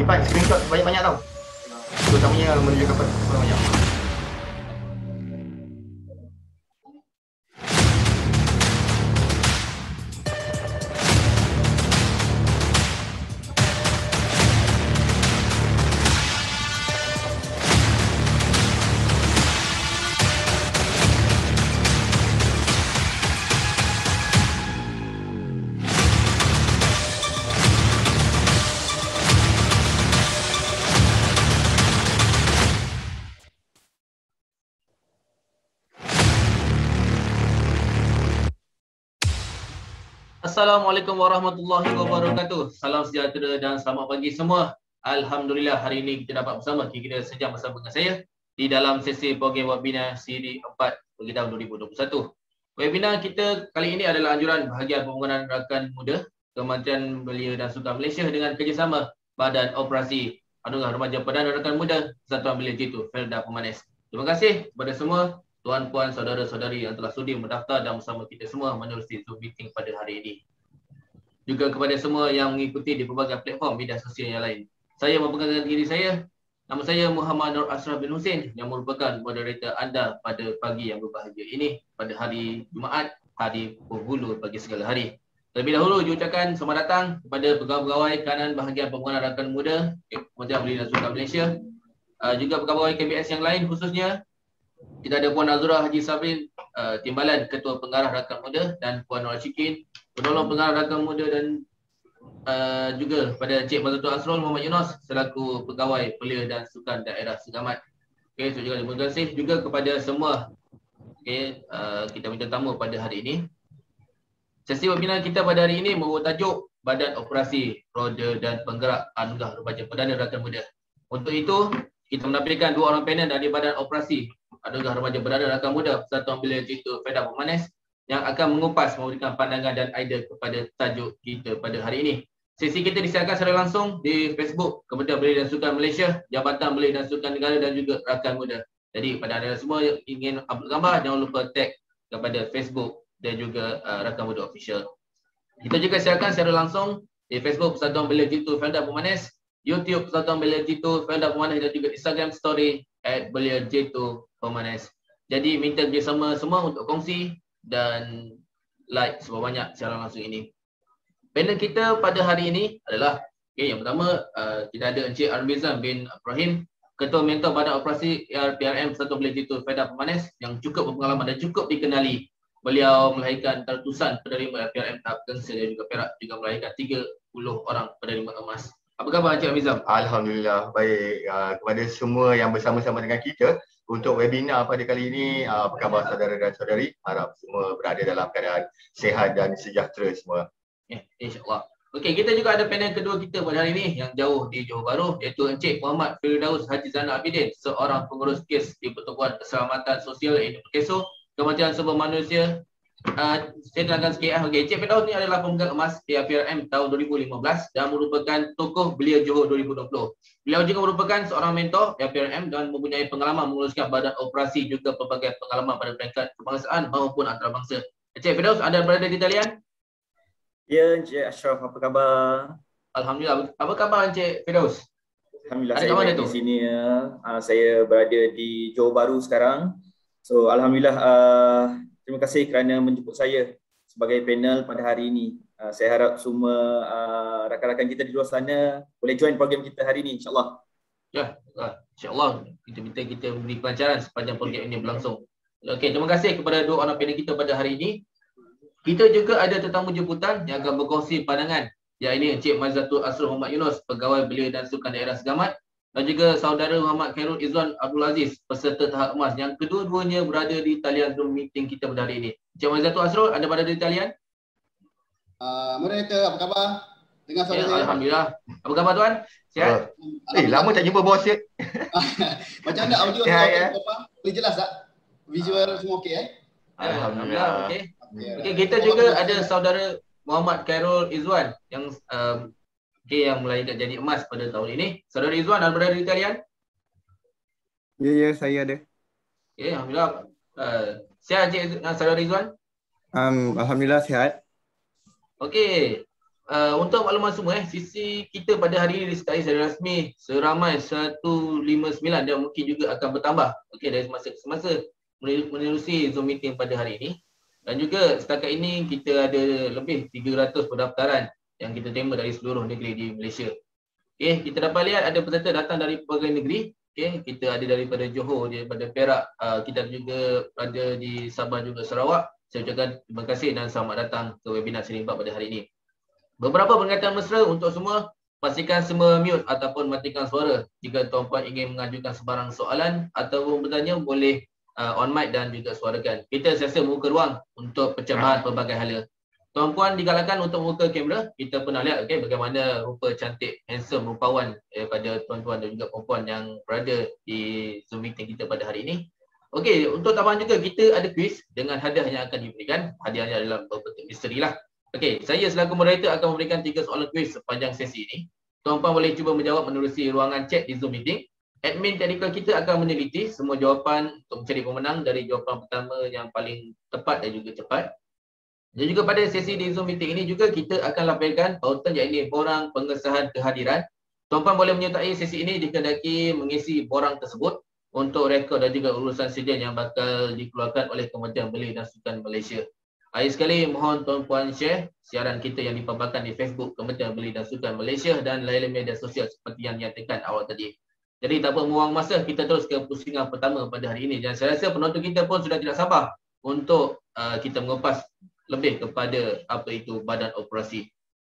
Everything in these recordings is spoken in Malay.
Simpan screenshot banyak-banyak tau. Terutamanya menunjukkan banyak. Assalamualaikum warahmatullahi wabarakatuh. Salam sejahtera dan selamat pagi semua. Alhamdulillah hari ini kita dapat bersama kira-kira sejam bersama dengan saya di dalam sesi program webinar siri 4 bagi tahun 2021. Webinar kita kali ini adalah anjuran bahagian pembangunan rakan muda Kementerian Belia dan Sukan Malaysia dengan kerjasama Badan Operasi Anugerah Remaja Perdana Rakan Muda Satuan Belia Jitu Felda Pemanis. Terima kasih kepada semua tuan-puan, saudara-saudari yang telah sudi mendaftar dan bersama kita semua menerusi Zoom meeting pada hari ini. Juga kepada semua yang mengikuti di pelbagai platform media sosial yang lain. Saya memperkenalkan diri saya. Nama saya Muhammad Nur Ashraf bin Hussein yang merupakan moderator anda pada pagi yang berbahagia ini pada hari Jumaat, hari penghulu bagi segala hari. Terlebih dahulu diucapkan selamat datang kepada pegawai-pegawai kanan bahagian pembangunan rakan muda Kementerian Belia dan Sukan Malaysia. Juga pegawai KBS yang lain khususnya kita ada Puan Azura Haji Sabrin, Timbalan Ketua Pengarah Rakan Muda, dan Puan Nur Ashikin, Penolong Pengarah Rakan Muda, dan juga pada Cik Mazatul Asrul Muhammad Yunus selaku Pegawai Belia dan Sukan Daerah Segamat. Okey, so juga terima kasih juga kepada semua kita minta tamu pada hari ini. Sesi webinar kita pada hari ini membawa tajuk Badan Operasi Roda dan Penggerak Anugerah Remaja Perdana Rakan Muda. Untuk itu, kita menampilkan dua orang panel dari Badan Operasi Anugerah Remaja Perdana Rakan Muda Persatuan Belia Jitu Felda Pemanis yang akan mengupas, memberikan pandangan dan idea kepada tajuk kita pada hari ini. Sesi kita disiarkan secara langsung di Facebook Kementerian Belia dan Sukan Malaysia, Jabatan Belia dan Sukan Negara dan juga Rakan Muda. Jadi pada anda semua yang ingin upload gambar, jangan lupa tag kepada Facebook dan juga Rakan Muda Official. Kita juga siarkan secara langsung di Facebook Persatuan Belia Jitu Felda Pemanis, YouTube Persatuan Belia Jitu Felda Pemanis dan juga Instagram Story @Belia Jitu Pemanis. Jadi minta kerjasama semua untuk kongsi dan like seberapa banyak secara langsung ini. Panel kita pada hari ini adalah yang pertama kita ada Encik Armizan bin Ibrahim, Ketua Mentor Badan Operasi PRM Persatuan Belia Jitu Felda Pemanis yang cukup berpengalaman dan cukup dikenali. Beliau melahirkan ratusan penerima PRM tahap gangsa dan juga perak, juga melahirkan 30 orang penerima emas. Apa khabar Encik Armizan? Alhamdulillah baik. Kepada semua yang bersama-sama dengan kita untuk webinar pada kali ini, apa khabar saudara dan saudari? Harap semua berada dalam keadaan sihat dan sejahtera semua. InsyaAllah. Okey, kita juga ada panel kedua kita pada hari ini yang jauh di Johor Bahru, iaitu Encik Muhammad Firdaus Haji Zainal Abidin, seorang pengurus kes di Pertubuhan Keselamatan Sosial Iaitu Perkeso, Kementerian Sumber Manusia. Saya terangkan sikit. Encik Firdaus ni adalah pemegang emas PRM tahun 2015 dan merupakan tokoh Belia Johor 2020. Beliau juga merupakan seorang mentor PRM dan mempunyai pengalaman menguruskan badan operasi, juga pelbagai pengalaman pada peringkat kebangsaan maupun antarabangsa. Encik Firdaus, anda berada di talian? Ya, Encik Ashraf, apa khabar? Alhamdulillah. Apa khabar Encik Firdaus? Alhamdulillah, Ada saya baik di sini. Saya berada di Johor Bahru sekarang. So, Alhamdulillah, terima kasih kerana menjemput saya sebagai panel pada hari ini. Saya harap semua rakan-rakan kita di luar sana boleh join program kita hari ini, insyaAllah. Ya, insyaAllah. Kita minta kita beri kelancaran sepanjang program ini berlangsung. Okey, terima kasih kepada dua orang panel kita pada hari ini. Kita juga ada tetamu jemputan yang akan berkongsi pandangan, iaitu Encik Mazatul Asrul Muhammad Yunus, Pegawai Belia dan Sukan Daerah Segamat, dan juga saudara Muhammad Khairul Izzuan Abdul Aziz, peserta tahap emas yang kedua-duanya berada di talian Zoom meeting kita pada hari ini. Encik Mazatul Asrul, anda berada di talian? Moderator, apa khabar? Dengar suara saya? Alhamdulillah. Apa khabar tuan? Sihat? Lama tak jumpa bos ya. Macam mana audio boleh jelas tak? Visual semua okey Alhamdulillah. Okey. Okey, kita juga ada saudara Muhammad Khairul Izzuan yang yang melahirkan jadi emas pada tahun ini. Saudara Izzuan, anda berada di talian? Ya, saya ada. Okey, alhamdulillah. Sihat Encik saudara Izzuan? Alhamdulillah sihat. Okey. Untuk makluman semua, sisi kita pada hari ini disertai secara rasmi seramai 159 dan mungkin juga akan bertambah dari semasa ke semasa menerusi Zoom meeting pada hari ini. Dan juga setakat ini kita ada lebih 300 pendaftaran yang kita terima dari seluruh negeri di Malaysia. Kita dapat lihat ada peserta datang dari pelbagai negeri. Kita ada daripada Johor, daripada Perak, kita juga ada di Sabah juga Sarawak. Saya ucapkan terima kasih dan selamat datang ke webinar seni rupa pada hari ini. Beberapa perkataan mesra untuk semua, pastikan semua mute ataupun matikan suara. Jika tuan-puan ingin mengajukan sebarang soalan ataupun bertanya, boleh on mic dan juga suarakan. Kita sesa membuka ruang untuk percambahan pelbagai hala. Tuan-puan digalakkan untuk membuka kamera. Kita pernah lihat bagaimana rupa cantik, handsome, rupawan daripada tuan-tuan dan juga perempuan yang berada di Zoom meeting kita pada hari ini. Untuk tambahan juga kita ada quiz dengan hadiah yang akan diberikan. Hadiahnya adalah berbentuk misteri lah. Saya selaku moderator akan memberikan 3 soalan quiz sepanjang sesi ini. Tuan-puan boleh cuba menjawab menerusi ruangan chat di Zoom meeting. Admin teknikal kita akan meneliti semua jawapan untuk mencari pemenang dari jawapan pertama yang paling tepat dan juga cepat. Dan juga pada sesi di Zoom meeting ini juga kita akan lampirkan pautan iaitu borang pengesahan kehadiran. Tuan-puan boleh menyertai sesi ini dikehendaki mengisi borang tersebut untuk rekod dan juga urusan sejen yang bakal dikeluarkan oleh Kementerian Belia dan Sukan Malaysia. Akhir sekali mohon tuan-puan share siaran kita yang dipaparkan di Facebook Kementerian Belia dan Sukan Malaysia dan lain-lain media sosial seperti yang dinyatakan awal tadi. Jadi tak apa membuang masa, kita terus ke pusingan pertama pada hari ini. Dan saya rasa penonton kita pun sudah tidak sabar untuk kita mengupas lebih kepada apa itu badan operasi.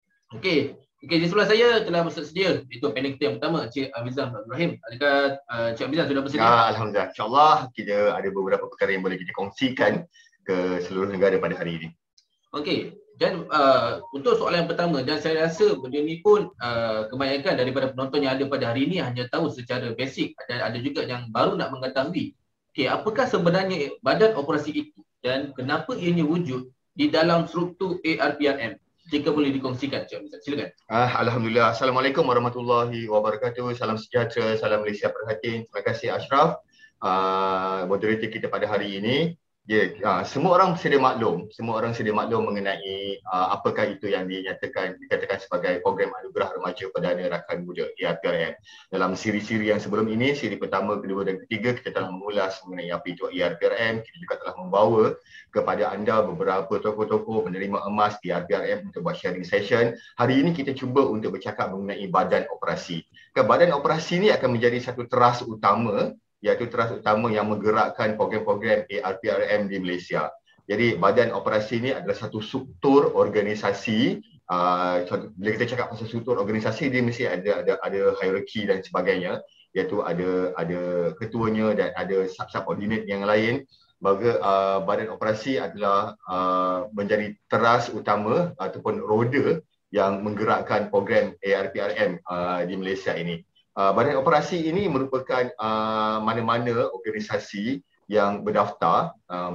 Di sebelah saya telah bersedia itu panel kita yang pertama, Cik Amizan Ibrahim. Adakah Cik Amizan sudah bersedia? Alhamdulillah. InsyaAllah kita ada beberapa perkara yang boleh kita kongsikan ke seluruh negara pada hari ini. Dan untuk soalan yang pertama, dan saya rasa benda ni pun kebanyakan daripada penonton yang ada pada hari ini hanya tahu secara basic dan ada juga yang baru nak mengetahui. Apakah sebenarnya badan operasi itu dan kenapa ianya wujud di dalam struktur ARPRM? Jika boleh dikongsikan, Cik, silakan. Alhamdulillah. Assalamualaikum warahmatullahi wabarakatuh. Salam sejahtera, salam Malaysia Perhatian. Terima kasih Ashraf, moderator kita pada hari ini. Semua orang sedia maklum, mengenai apakah itu yang dikatakan sebagai program Anugerah Remaja Perdana Rakan Muda ARPRM. Dalam siri-siri yang sebelum ini, siri pertama, kedua dan ketiga, kita telah mengulas mengenai apa itu ARPRM. Kita juga telah membawa kepada anda beberapa tokoh-tokoh penerima emas di ARPRM untuk buat sharing session. Hari ini kita cuba untuk bercakap mengenai badan operasi. Badan operasi ini akan menjadi satu teras utama, iaitu teras utama yang menggerakkan program-program ARPRM di Malaysia. Jadi badan operasi ini adalah satu struktur organisasi. Bila kita cakap pasal struktur organisasi, dia mesti ada hierarki dan sebagainya, iaitu ada ketuanya dan ada subordinate yang lain. Badan operasi adalah menjadi teras utama ataupun roda yang menggerakkan program ARPRM di Malaysia ini. Badan operasi ini merupakan mana-mana organisasi yang berdaftar,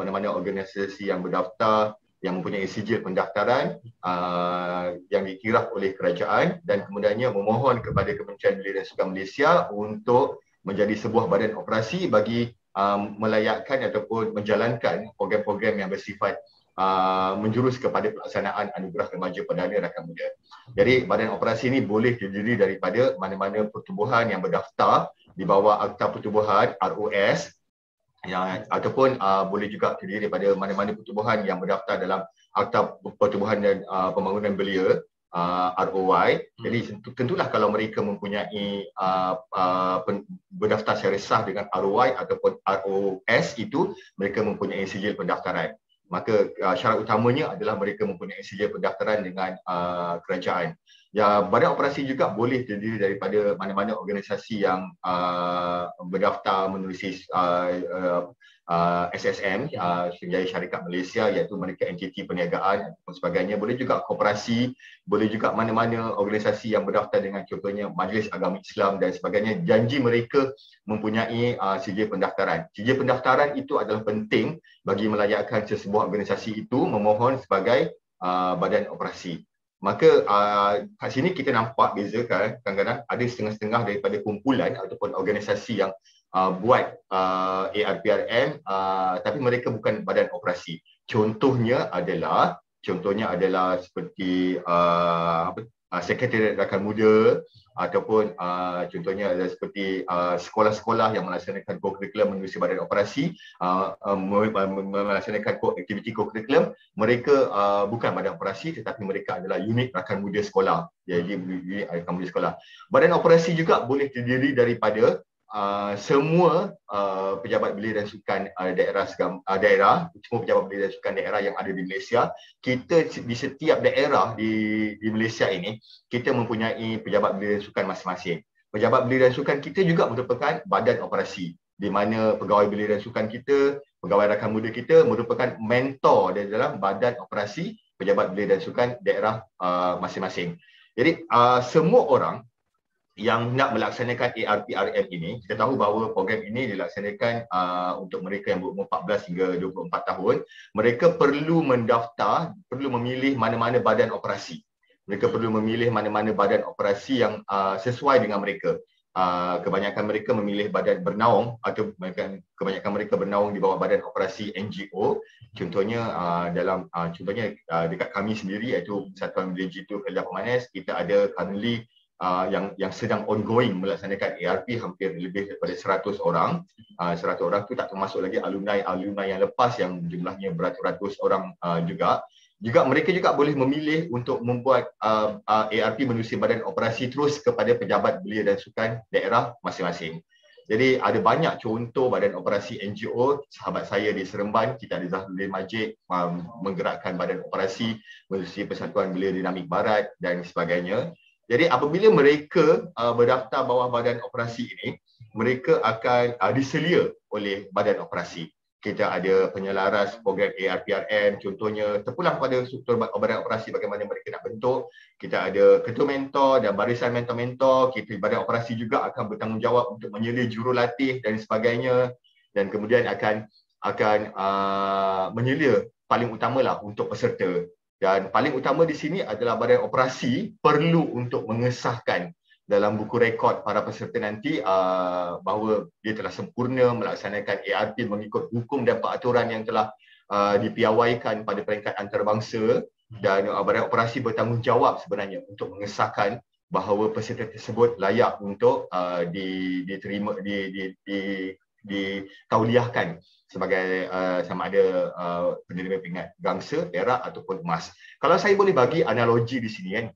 yang mempunyai sijil pendaftaran yang dikiraf oleh kerajaan dan kemudiannya memohon kepada Kementerian Belia dan Sukan Malaysia untuk menjadi sebuah badan operasi bagi melayakkan ataupun menjalankan program-program yang bersifat menjurus kepada pelaksanaan Anugerah Remaja Perdana Rakan Muda. Jadi badan operasi ini boleh terdiri daripada mana-mana pertubuhan yang berdaftar di bawah Akta Pertubuhan ROS, ataupun boleh juga terdiri daripada mana-mana pertubuhan yang berdaftar dalam Akta Pertubuhan dan Pembangunan Belia ROY. Jadi tentulah kalau mereka mempunyai berdaftar secara sah dengan ROY ataupun ROS itu, mereka mempunyai sijil pendaftaran. Maka syarat utamanya adalah mereka mempunyai sijil pendaftaran dengan kerajaan. Badan operasi juga boleh terdiri daripada mana-mana organisasi yang berdaftar menerusi SSM, Sdn Syarikat Malaysia, iaitu mereka entiti perniagaan dan sebagainya. Boleh juga koperasi, boleh juga mana-mana organisasi yang berdaftar dengan contohnya Majlis Agama Islam dan sebagainya. Janji mereka mempunyai sijil pendaftaran. Sijil pendaftaran itu adalah penting bagi melayakkan sesebuah organisasi itu memohon sebagai badan operasi. Maka kat sini kita nampak beza kan, kadang-kadang ada setengah-setengah daripada kumpulan ataupun organisasi yang buat ARPRM tapi mereka bukan badan operasi. Contohnya adalah Contohnya adalah seperti Sekretariat Rakan Muda, ataupun contohnya adalah seperti sekolah-sekolah yang melaksanakan co-curriculum menerusi badan operasi, melaksanakan aktiviti co-curriculum. Mereka bukan badan operasi tetapi mereka adalah unit rakan muda sekolah. Jadi unit rakan muda sekolah. Badan operasi juga boleh terdiri daripada semua pejabat belia dan sukan daerah, semua pejabat belia dan sukan daerah yang ada di Malaysia. Kita di setiap daerah di Malaysia ini, kita mempunyai pejabat belia dan sukan masing-masing. Pejabat belia dan sukan kita juga merupakan badan operasi, di mana pegawai belia dan sukan kita, pegawai rakan muda kita merupakan mentor di dalam badan operasi pejabat belia dan sukan daerah masing-masing. Jadi semua orang yang nak melaksanakan ARPRM ini, kita tahu bahawa program ini dilaksanakan untuk mereka yang berumur 14 hingga 24 tahun. Mereka perlu mendaftar, perlu memilih mana-mana badan operasi. Mereka perlu memilih mana-mana badan operasi yang sesuai dengan mereka. Kebanyakan mereka memilih badan bernaung, atau kebanyakan mereka bernaung di bawah badan operasi NGO. Contohnya contohnya dekat kami sendiri, iaitu Persatuan Belia Jitu Kedah Pemanas, kita ada currently yang sedang ongoing melaksanakan ARP hampir lebih daripada 100 orang. 100 orang tu tak termasuk lagi alumni yang lepas yang jumlahnya beratus-ratus orang juga. Mereka juga boleh memilih untuk membuat ARP menerusi badan operasi terus kepada pejabat belia dan sukan daerah masing-masing. Jadi ada banyak contoh badan operasi NGO. Sahabat saya di Seremban, kita ada Zahruddin Majid menggerakkan badan operasi menerusi Persatuan Belia Dinamik Barat dan sebagainya. Jadi apabila mereka berdaftar bawah badan operasi ini, mereka akan diselia oleh badan operasi. Kita ada penyelaras program ARPRM, contohnya terpulang pada struktur badan operasi bagaimana mereka nak bentuk. Kita ada ketua mentor dan barisan mentor-mentor. Badan operasi juga akan bertanggungjawab untuk menyelia jurulatih dan sebagainya. Dan kemudian akan menyelia paling utamalah untuk peserta. Dan paling utama di sini adalah badan operasi perlu untuk mengesahkan dalam buku rekod para peserta nanti bahawa dia telah sempurna melaksanakan ARP mengikut hukum dan peraturan yang telah dipiawaikan pada peringkat antarabangsa, dan badan operasi bertanggungjawab sebenarnya untuk mengesahkan bahawa peserta tersebut layak untuk diterima, ditauliahkan sebagai sama ada penerima peringkat gangsa, perak ataupun emas. Kalau saya boleh bagi analogi di sini kan.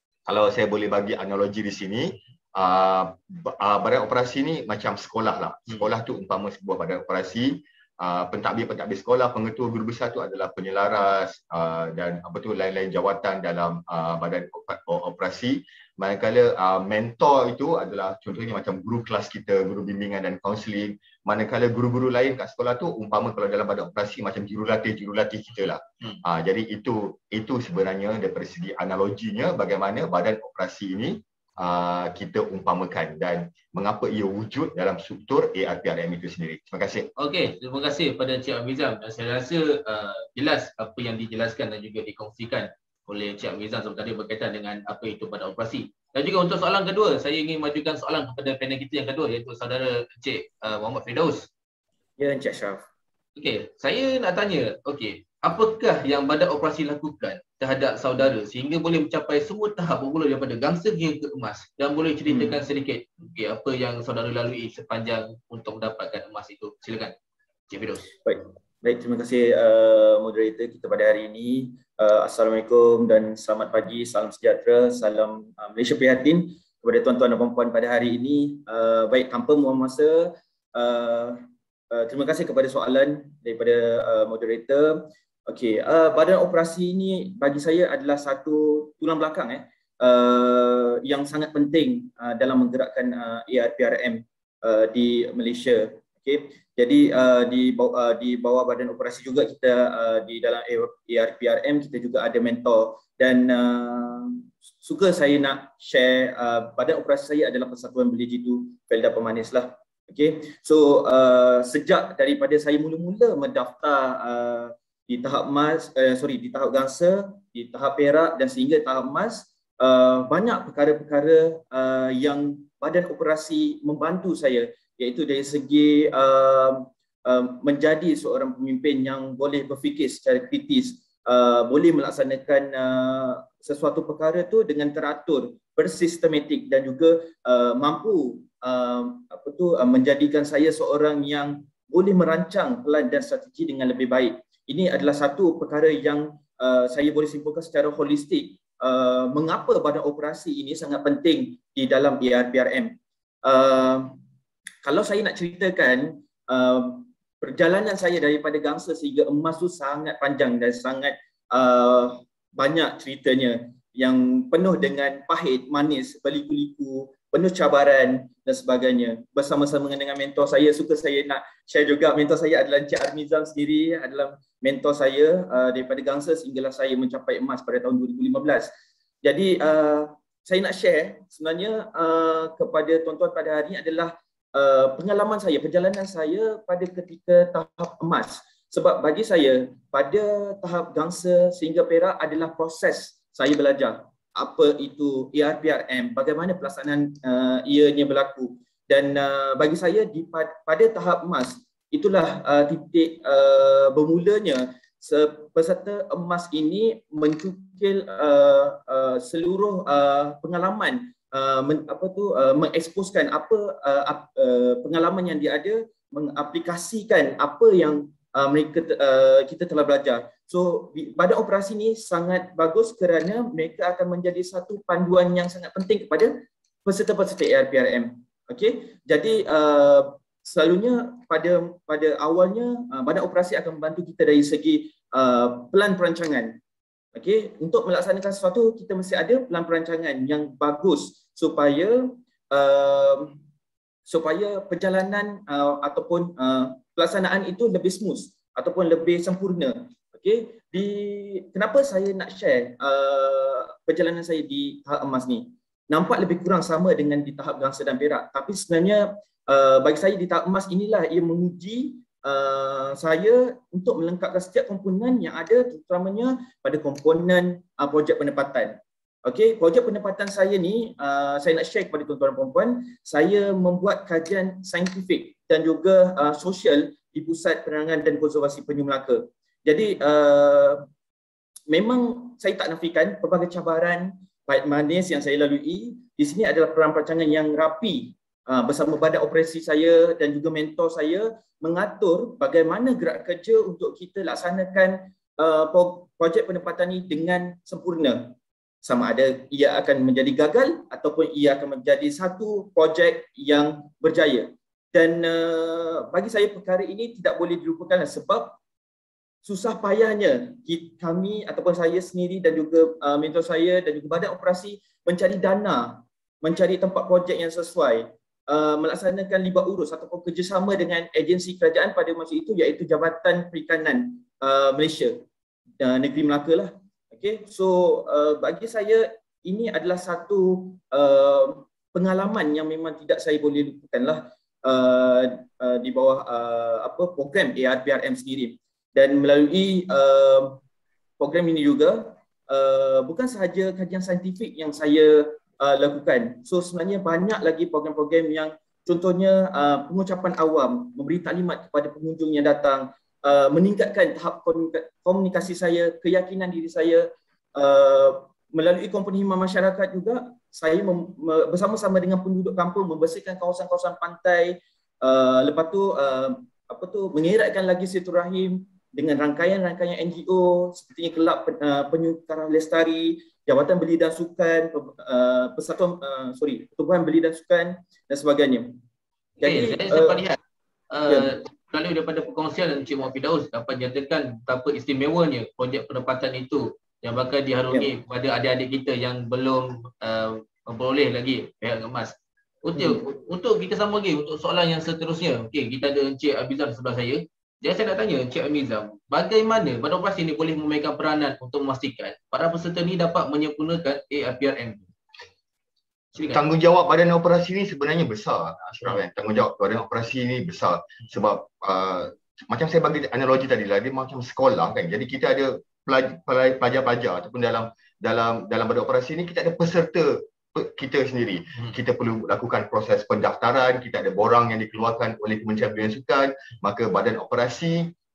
Badan operasi ni macam sekolah lah. Sekolah tu umpama sebuah badan operasi. Pentadbir sekolah, pengetua guru besar tu adalah penyelaras dan lain-lain jawatan dalam badan operasi. Manakala mentor itu adalah contohnya macam guru kelas kita, guru bimbingan dan kaunseling. Manakala guru-guru lain kat sekolah tu umpama kalau dalam badan operasi macam jurulatih kita lah. Jadi itu sebenarnya daripada segi analoginya bagaimana badan operasi ini kita umpamakan dan mengapa ia wujud dalam struktur ARPRM itu sendiri. Terima kasih. Okey, terima kasih kepada Cik Amizam. Saya rasa jelas apa yang dijelaskan dan juga dikongsikan oleh Cik Amizam sebenarnya berkaitan dengan apa itu badan operasi. Dan juga untuk soalan kedua, saya ingin majukan soalan kepada panel kita yang kedua, iaitu saudara Encik Muhammad Firdaus. Ya, Encik Ashraf. Okey, saya nak tanya, apakah yang badan operasi lakukan terhadap saudara sehingga boleh mencapai semua tahap bermula daripada gangsa hingga ke emas, dan boleh ceritakan sedikit apa yang saudara lalui sepanjang untuk mendapatkan emas itu? Silakan, Encik Firdaus. Baik, terima kasih moderator kita pada hari ini. Assalamualaikum dan selamat pagi, salam sejahtera, salam Malaysia Prihatin kepada tuan-tuan dan puan-puan pada hari ini. Baik, tanpa membuang masa, terima kasih kepada soalan daripada moderator. Okey, badan operasi ini bagi saya adalah satu tulang belakang yang sangat penting dalam menggerakkan ARPRM di Malaysia. Okey, jadi di bawah badan operasi juga kita di dalam ARPRM kita juga ada mentor, dan suka saya nak share badan operasi saya adalah Persatuan Belia Jitu Felda Pemanis lah. Okey, so sejak daripada saya mula-mula mendaftar di tahap emas, di tahap gangsa, di tahap perak dan sehingga tahap emas, banyak perkara-perkara yang badan operasi membantu saya, iaitu dari segi menjadi seorang pemimpin yang boleh berfikir secara kritis, boleh melaksanakan sesuatu perkara tu dengan teratur, bersistematik dan juga mampu menjadikan saya seorang yang boleh merancang plan dan strategi dengan lebih baik. Ini adalah satu perkara yang saya boleh simpulkan secara holistik mengapa badan operasi ini sangat penting di dalam ARPRM. Kalau saya nak ceritakan perjalanan saya daripada gangsa sehingga emas tu sangat panjang dan sangat banyak ceritanya yang penuh dengan pahit, manis, berliku-liku, penuh cabaran dan sebagainya. Bersama-sama dengan mentor saya, saya nak share juga, mentor saya adalah Encik Armizam sendiri, adalah mentor saya daripada gangsa sehinggalah saya mencapai emas pada tahun 2015. Jadi saya nak share sebenarnya kepada tuan-tuan pada hari ini adalah pengalaman saya, perjalanan saya pada ketika tahap emas. Sebab bagi saya, pada tahap gangsa sehingga perak adalah proses saya belajar apa itu ARPRM, bagaimana pelaksanaan ianya berlaku. Dan bagi saya pada tahap emas, itulah titik bermulanya peserta emas ini mencukil seluruh pengalaman, mengeksposkan pengalaman yang dia ada, mengaplikasikan apa yang kita telah belajar. So badan operasi ni sangat bagus kerana mereka akan menjadi satu panduan yang sangat penting kepada peserta-peserta ARPRM. Okey, jadi selalunya pada awalnya badan operasi akan membantu kita dari segi plan perancangan. Okey, untuk melaksanakan sesuatu kita mesti ada plan perancangan yang bagus supaya perjalanan ataupun pelaksanaan itu lebih smooth ataupun lebih sempurna. Okey, kenapa saya nak share perjalanan saya di tahap emas ni? Nampak lebih kurang sama dengan di tahap gangsa dan perak, tapi sebenarnya bagi saya di tahap emas inilah ia menguji saya untuk melengkapkan setiap komponen yang ada, terutamanya pada komponen projek penempatan. Okey, projek penempatan saya ni saya nak share kepada tuan-tuan dan puan-puan, saya membuat kajian saintifik dan juga sosial di Pusat Penerangan dan Konservasi Penyu Melaka. Jadi memang saya tak nafikan pelbagai cabaran pahit manis yang saya lalui. Di sini adalah peran perancangan yang rapi bersama badan operasi saya dan juga mentor saya mengatur bagaimana gerak kerja untuk kita laksanakan projek penempatan ini dengan sempurna. Sama ada ia akan menjadi gagal ataupun ia akan menjadi satu projek yang berjaya. Dan bagi saya perkara ini tidak boleh dilupakan sebab susah payahnya kami ataupun saya sendiri dan juga mentor saya dan juga badan operasi mencari dana, mencari tempat projek yang sesuai, melaksanakan libat urus ataupun kerjasama dengan agensi kerajaan pada masa itu iaitu Jabatan Perikanan Malaysia, Negeri Melaka lah. Okay, so bagi saya ini adalah satu pengalaman yang memang tidak saya boleh lupakan lah di bawah program ARPRM sendiri. Dan melalui program ini juga bukan sahaja kajian saintifik yang saya lakukan. So sebenarnya banyak lagi program-program yang contohnya pengucapan awam, memberi taklimat kepada pengunjung yang datang, meningkatkan tahap komunikasi saya, keyakinan diri saya. Melalui komponen hikmat masyarakat juga, saya bersama-sama dengan penduduk kampung membersihkan kawasan-kawasan pantai, lepas tu mengeratkan lagi silaturahim dengan rangkaian-rangkaian NGO seperti Kelab Penyu Karang Lestari, Jabatan Beli dan Sukan, Pertubuhan Beli dan Sukan dan sebagainya. Jadi saya dapat lihat kalau daripada perkongsian Encik Muhammad Firdaus dapat nyatakan betapa istimewanya projek penempatan itu yang bakal diharungi kepada adik-adik kita yang belum memperoleh lagi pihak emas. Untuk kita sambung lagi untuk soalan yang seterusnya. Okey, kita ada Encik Abizam sebelah saya. Jadi saya nak tanya Encik Amizam, bagaimana badan operasi ini boleh memainkan peranan untuk memastikan para peserta ini dapat menyempurnakan ARPRM? Tanggungjawab badan operasi ini sebenarnya besar, Ashraf. Tanggungjawab badan operasi ini besar sebab macam saya bagi analogi tadi lah, dia macam sekolah kan. Jadi kita ada pelajar-pelajar ataupun dalam badan operasi ini kita ada peserta kita sendiri. Kita perlu lakukan proses pendaftaran, kita ada borang yang dikeluarkan oleh Kementerian Belia dan Sukan, maka badan operasi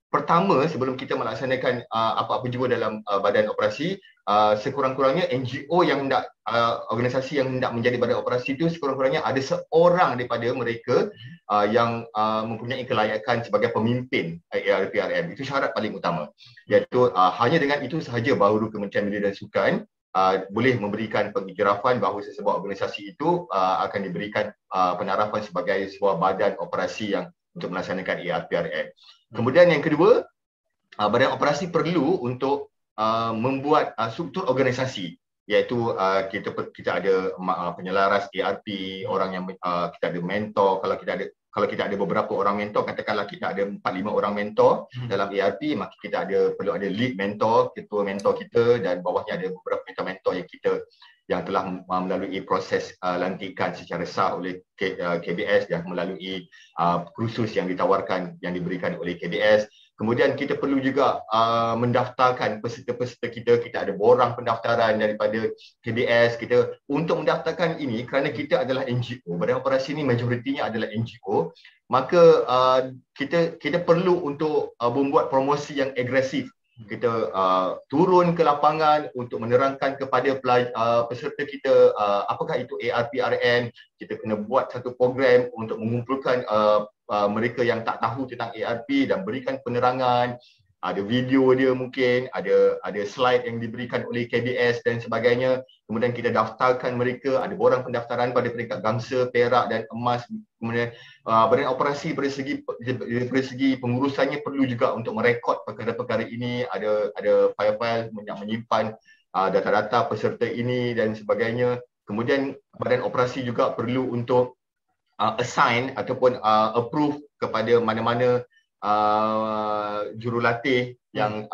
pertama sebelum kita melaksanakan apa-apa juga dalam badan operasi, sekurang-kurangnya NGO yang hendak organisasi yang hendak menjadi badan operasi itu sekurang-kurangnya ada seorang daripada mereka yang mempunyai kelayakan sebagai pemimpin ARPRM. Itu syarat paling utama. Iaitu hanya dengan itu sahaja baru Kementerian Media dan Sukan boleh memberikan pengiktirafan bahawa sebuah organisasi itu akan diberikan penarapan sebagai sebuah badan operasi yang untuk melaksanakan ARPRM. Kemudian yang kedua, badan operasi perlu untuk membuat struktur organisasi, iaitu kita ada penyelaras ARP, orang yang kita ada mentor. Kalau kita ada beberapa orang mentor, katakanlah kita ada 4-5 orang mentor dalam ARP, maka kita perlu ada lead mentor, ketua mentor kita, dan bawahnya ada beberapa mentor-mentor yang telah melalui proses lantikan secara sah oleh KBS dan melalui kursus yang diberikan oleh KBS. Kemudian kita perlu juga mendaftarkan peserta-peserta kita. Kita ada borang pendaftaran daripada KBS kita untuk mendaftarkan ini kerana kita adalah NGO. Badan operasi ini majoritinya adalah NGO. Maka kita perlu untuk membuat promosi yang agresif. Kita turun ke lapangan untuk menerangkan kepada peserta kita apakah itu ARPRM. Kita kena buat satu program untuk mengumpulkan mereka yang tak tahu tentang ARP dan berikan penerangan. Ada video dia mungkin, ada slide yang diberikan oleh KBS dan sebagainya. Kemudian kita daftarkan mereka, ada borang pendaftaran pada peringkat gangsa, perak dan emas. Kemudian badan operasi dari segi pengurusannya perlu juga untuk merekod perkara-perkara ini, ada file-file yang menyimpan data-data peserta ini dan sebagainya. Kemudian badan operasi juga perlu untuk assign ataupun approve kepada mana-mana jurulatih yang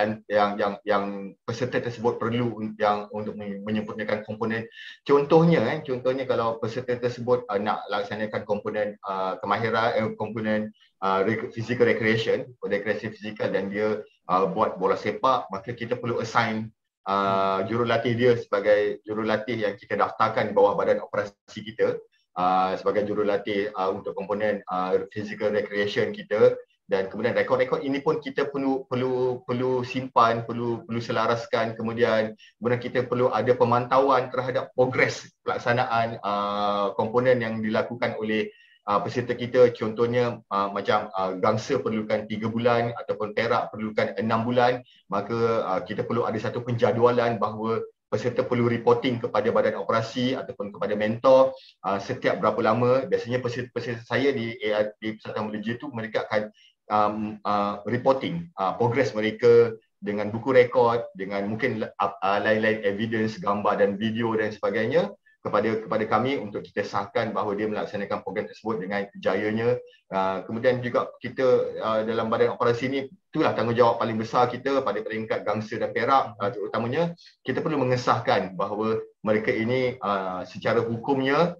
peserta tersebut perlu untuk menyempurnakan komponen. Contohnya kalau peserta tersebut nak laksanakan komponen kemahiran, komponen physical recreation fizikal, dan dia buat bola sepak, maka kita perlu assign jurulatih dia sebagai jurulatih yang kita daftarkan di bawah badan operasi kita sebagai jurulatih untuk komponen physical recreation kita. Dan kemudian rekod-rekod ini pun kita perlu simpan, perlu selaraskan. Kemudian kita perlu ada pemantauan terhadap progres pelaksanaan komponen yang dilakukan oleh peserta kita. Contohnya macam gangsa perlukan 3 bulan ataupun perak perlukan 6 bulan. Maka kita perlu ada satu penjadualan bahawa peserta perlu reporting kepada badan operasi ataupun kepada mentor setiap berapa lama. Biasanya peserta saya di Persatuan Malaysia itu mereka akan reporting progress mereka dengan buku rekod, dengan mungkin lain-lain evidence, gambar dan video dan sebagainya kepada kami untuk kita sahkan bahawa dia melaksanakan program tersebut dengan kejayanya. Kemudian juga kita dalam badan operasi ini, itulah tanggungjawab paling besar kita pada peringkat gangsa dan perak terutamanya. Kita perlu mengesahkan bahawa mereka ini secara hukumnya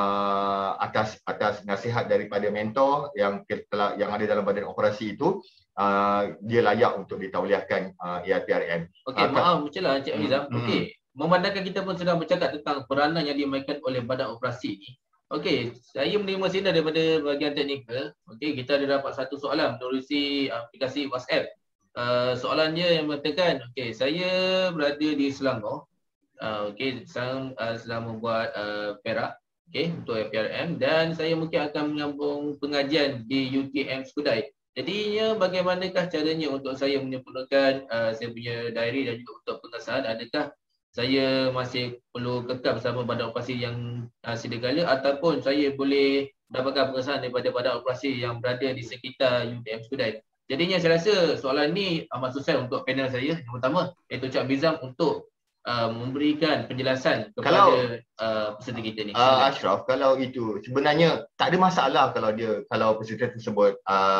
atas nasihat daripada mentor yang ada dalam badan operasi itu, dia layak untuk ditauliahkan ARPRM. Okey, maaf mencelah Encik Amizam. Okey, memandangkan kita pun sedang bercakap tentang peranan yang dimainkan oleh badan operasi ini. Okey, saya menerima sinar daripada bahagian teknikal. Okey, kita ada dapat satu soalan menerusi aplikasi WhatsApp. Soalannya yang mengatakan, okey, saya berada di Selangor. Okey, sedang membuat perak. Okey, untuk ARPRM, dan saya mungkin akan menyambung pengajian di UTM Skudai. Jadinya bagaimanakah caranya untuk saya menyempurnakan saya punya diary dan juga untuk pengesahan? Adakah saya masih perlu kekal bersama badan operasi yang sediakala, ataupun saya boleh dapatkan pengesahan daripada badan operasi yang berada di sekitar UTM Skudai? Jadinya saya rasa soalan ni amat susah untuk panel saya. Yang pertama, iaitu Encik Amizam untuk memberikan penjelasan kepada peserta kita ni. Ashraf, kalau itu sebenarnya tak ada masalah kalau peserta tersebut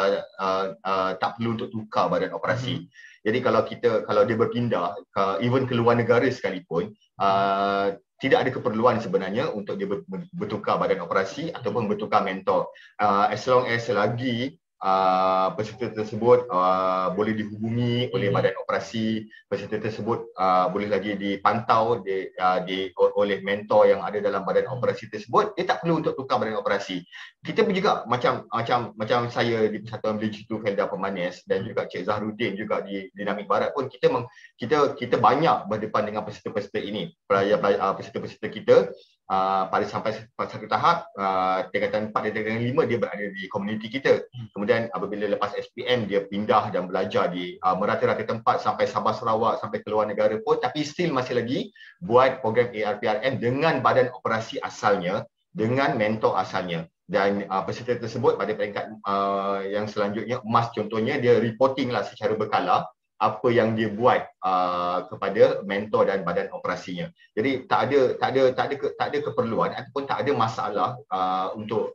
tak perlu untuk tukar badan operasi. Jadi kalau dia berpindah even ke luar negara sekalipun, tidak ada keperluan sebenarnya untuk dia bertukar badan operasi ataupun bertukar mentor. As long as selagi peserta tersebut boleh dihubungi oleh badan operasi, peserta tersebut boleh lagi dipantau oleh mentor yang ada dalam badan operasi tersebut. Dia tak perlu untuk tukar badan operasi. Kita pun juga macam saya di Persatuan Digital Felda Pemanis dan juga Cik Zahruddin juga di Dinamik Barat pun kita banyak berdepan dengan peserta-peserta ini, peserta-peserta kita. Pada sampai satu tahap tingkatan 4 dan tingkatan 5 dia berada di komuniti kita. Kemudian apabila lepas SPM dia pindah dan belajar di merata-rata tempat sampai Sabah Sarawak, sampai ke luar negara pun, tapi still masih lagi buat program ARPRM dengan badan operasi asalnya, dengan mentor asalnya. Dan peserta tersebut pada peringkat yang selanjutnya emas contohnya, dia reporting lah secara berkala apa yang dia buat kepada mentor dan badan operasinya. Jadi tak ada keperluan ataupun tak ada masalah untuk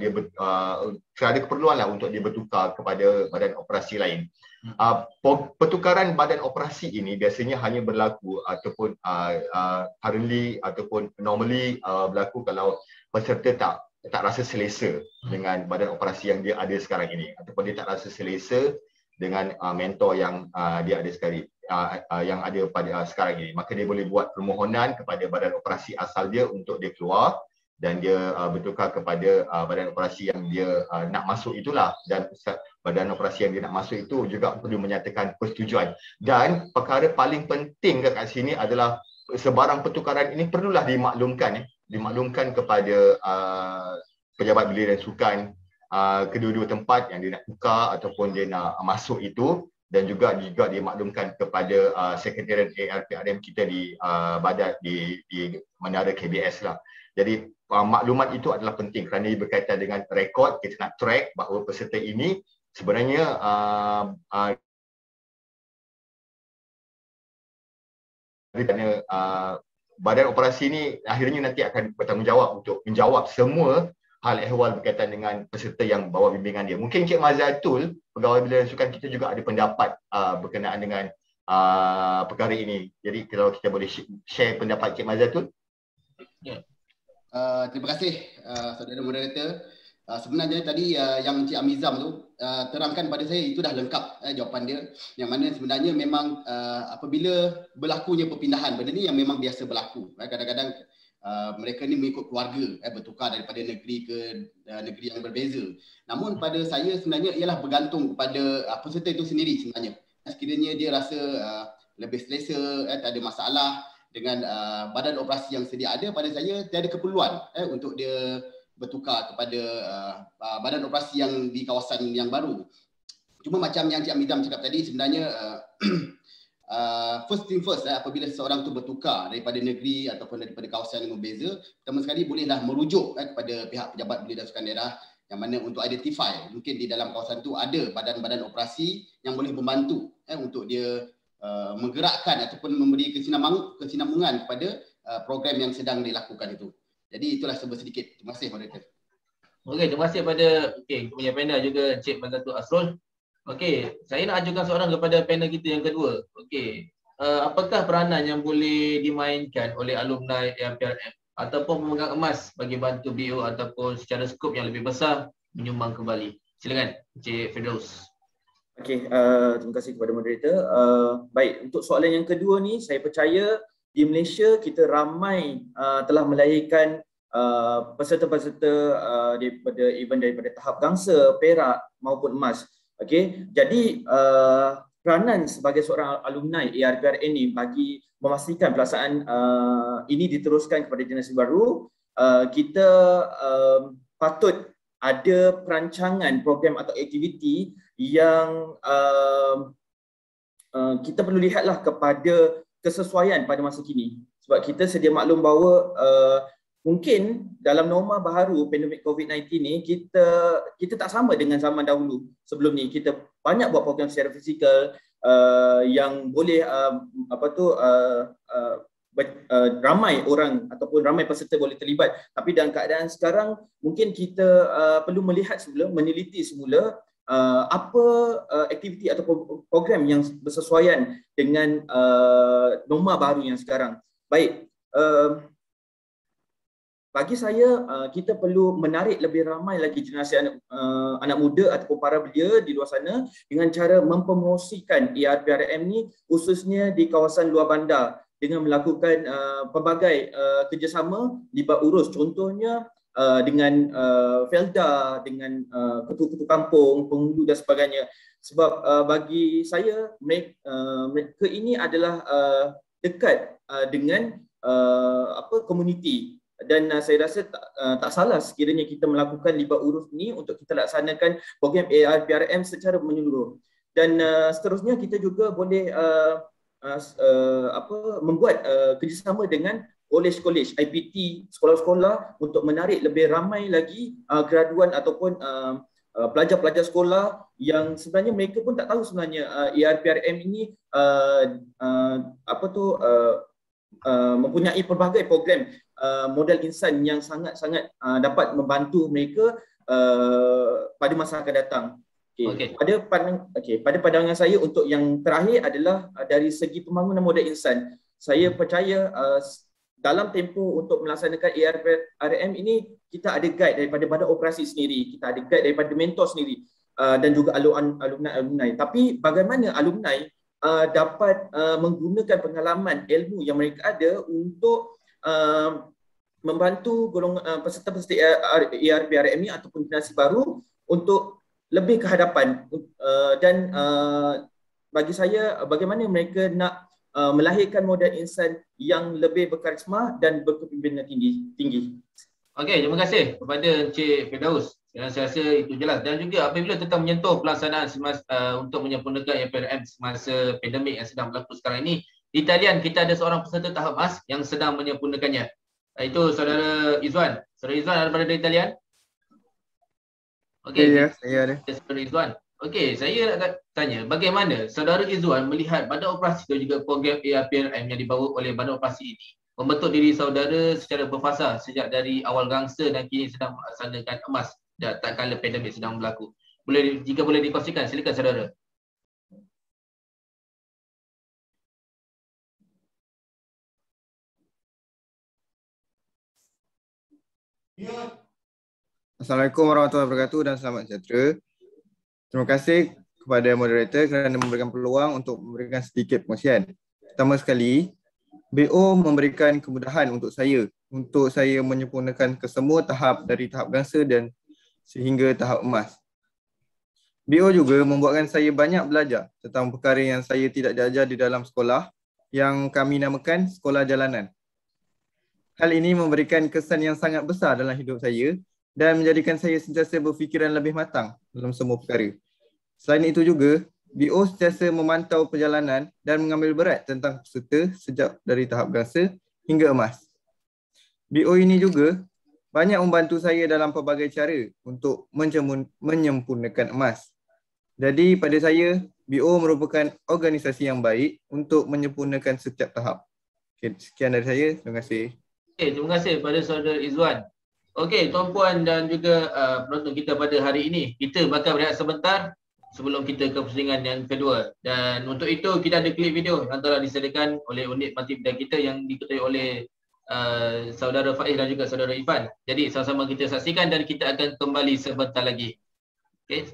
tak ada keperluan lah untuk dia bertukar kepada badan operasi lain. Pertukaran badan operasi ini biasanya hanya berlaku ataupun currently ataupun normally berlaku kalau peserta tak rasa selesa dengan badan operasi yang dia ada sekarang ini, ataupun dia tak rasa selesa dengan mentor yang dia ada sekarang, yang ada pada sekarang ini, maka dia boleh buat permohonan kepada badan operasi asal dia untuk dia keluar dan dia bertukar kepada badan operasi yang dia nak masuk itulah. Dan badan operasi yang dia nak masuk itu juga perlu menyatakan persetujuan. Dan perkara paling penting kat sini adalah sebarang pertukaran ini perlulah dimaklumkan kepada pejabat belia dan sukan kedua-dua tempat yang dia nak tukar ataupun dia nak masuk itu, dan juga dia maklumkan kepada Sekretariat ARPRM kita di badan di Menara KBS lah. Jadi maklumat itu adalah penting kerana ia berkaitan dengan rekod. Kita nak track bahawa peserta ini sebenarnya kerana badan operasi ini akhirnya nanti akan bertanggungjawab untuk menjawab semua hal ehwal berkaitan dengan peserta yang bawa bimbingan dia. Mungkin Cik Mazatul, pegawai belia dan sukan kita juga ada pendapat berkenaan dengan perkara ini. Jadi kalau kita boleh share pendapat Cik Mazatul. Terima kasih saudara moderator. Sebenarnya tadi yang Cik Amizam tu terangkan pada saya, itu dah lengkap jawapan dia, yang mana sebenarnya memang apabila berlakunya perpindahan, benda ni yang memang biasa berlaku. Kadang-kadang mereka ni mengikut keluarga, bertukar daripada negeri ke negeri yang berbeza. Namun pada saya sebenarnya ialah bergantung kepada peserta itu sendiri sebenarnya. Sekiranya dia rasa lebih selesa, tak ada masalah dengan badan operasi yang sedia ada, pada saya tiada keperluan untuk dia bertukar kepada badan operasi yang di kawasan yang baru. Cuma macam yang Cik Amizam cakap tadi, sebenarnya first thing first, apabila seseorang tu bertukar daripada negeri ataupun daripada kawasan yang berbeza, pertama sekali bolehlah merujuk kepada pihak pejabat belia dan sukan daerah, yang mana untuk identify mungkin di dalam kawasan tu ada badan-badan operasi yang boleh membantu untuk dia menggerakkan ataupun memberi kesinambungan kepada program yang sedang dilakukan itu. Jadi itulah serba sedikit. Terima kasih moderator. Okey, terima kasih pada punya panel juga Cik Mazatul Asrul. Okey, saya nak ajukan soalan kepada panel kita yang kedua. Okey, apakah peranan yang boleh dimainkan oleh alumni ARPRM ataupun pemegang emas bagi bantu BO ataupun secara skop yang lebih besar menyumbang kembali? Silakan Cik Firdaus. Okey, terima kasih kepada moderator. Baik, untuk soalan yang kedua ni, saya percaya di Malaysia kita ramai telah melahirkan peserta-peserta daripada tahap gangsa, perak maupun emas. Okey, jadi peranan sebagai seorang alumni ARPRM ini bagi memastikan pelaksanaan ini diteruskan kepada generasi baru, kita patut ada perancangan program atau aktiviti yang kita perlu lihatlah kepada kesesuaian pada masa kini. Sebab kita sedia maklum bahawa mungkin dalam norma baharu pandemik COVID-19 ni kita tak sama dengan zaman dahulu. Sebelum ni kita banyak buat program secara fizikal yang boleh ramai orang ataupun ramai peserta boleh terlibat. Tapi dalam keadaan sekarang mungkin kita perlu melihat semula, meneliti semula apa aktiviti ataupun program yang bersesuaian dengan norma baru yang sekarang. Baik, bagi saya kita perlu menarik lebih ramai lagi generasi anak muda ataupun para belia di luar sana dengan cara mempromosikan ERPRM ni khususnya di kawasan luar bandar dengan melakukan pelbagai kerjasama libat urus, contohnya dengan Felda, dengan ketua-ketua kampung, penghulu dan sebagainya. Sebab bagi saya mereka ini adalah dekat dengan komuniti. Dan saya rasa tak salah sekiranya kita melakukan libat urus ni untuk kita laksanakan program ARPRM secara menyeluruh. Dan seterusnya kita juga boleh membuat kerjasama dengan kolej-kolej, IPT, sekolah-sekolah untuk menarik lebih ramai lagi graduan ataupun pelajar-pelajar sekolah yang sebenarnya mereka pun tak tahu sebenarnya ARPRM ini mempunyai pelbagai program modal insan yang sangat-sangat dapat membantu mereka pada masa akan datang. Okay. Pada pandangan saya untuk yang terakhir adalah dari segi pembangunan modal insan, saya percaya dalam tempoh untuk melaksanakan ARPRM ini kita ada guide daripada badan operasi sendiri, kita ada guide daripada mentor sendiri dan juga alumni. Tapi bagaimana alumni dapat menggunakan pengalaman ilmu yang mereka ada untuk membantu peserta-peserta ARPRM ini ataupun generasi baru untuk lebih ke hadapan dan bagi saya bagaimana mereka nak melahirkan modal insan yang lebih berkarisma dan berkepimpinan tinggi. Okey, terima kasih kepada Encik Firdaus. Saya rasa itu jelas. Dan juga apabila tentang menyentuh pelaksanaan untuk menyempurnakan ARPRM semasa pandemik yang sedang berlaku sekarang ini, di talian kita ada seorang peserta tahap emas yang sedang menyempurnakannya. Itu Saudara Izwan. Saudara Izwan ada berada di talian? Okey, ya, saya ada. Saudara Izwan. Okey, saya nak tanya, bagaimana Saudara Izwan melihat badan operasi dan juga program ARPRM yang dibawa oleh badan operasi ini membentuk diri saudara secara berfasa sejak dari awal gangster dan kini sedang melaksanakan emas tak kala pandemik sedang berlaku. Jika boleh dikongsikan, silakan saudara. Assalamualaikum warahmatullahi wabarakatuh dan selamat sejahtera. Terima kasih kepada moderator kerana memberikan peluang untuk memberikan sedikit perkongsian. Pertama sekali, BO memberikan kemudahan untuk saya menyempurnakan kesemua tahap dari tahap gangster dan sehingga tahap emas. BO juga membuatkan saya banyak belajar tentang perkara yang saya tidak diajar di dalam sekolah yang kami namakan sekolah jalanan. Hal ini memberikan kesan yang sangat besar dalam hidup saya dan menjadikan saya sentiasa berfikiran lebih matang dalam semua perkara. Selain itu juga, BO sentiasa memantau perjalanan dan mengambil berat tentang peserta sejak dari tahap gangster hingga emas. BO ini juga banyak membantu saya dalam pelbagai cara untuk menyempurnakan emas. Jadi pada saya, BO merupakan organisasi yang baik untuk menyempurnakan setiap tahap. Okay, sekian dari saya. Terima kasih. Okay, terima kasih kepada Saudara Izwan. Okey, tuan-puan dan juga penonton kita pada hari ini, kita bakal berehat sebentar sebelum kita ke pusingan yang kedua. Dan untuk itu kita ada klip video yang telah disediakan oleh unit parti bidang kita yang diketuai oleh Saudara Faiz dan juga Saudara Ifan. Jadi sama-sama kita saksikan dan kita akan kembali sebentar lagi. Okey.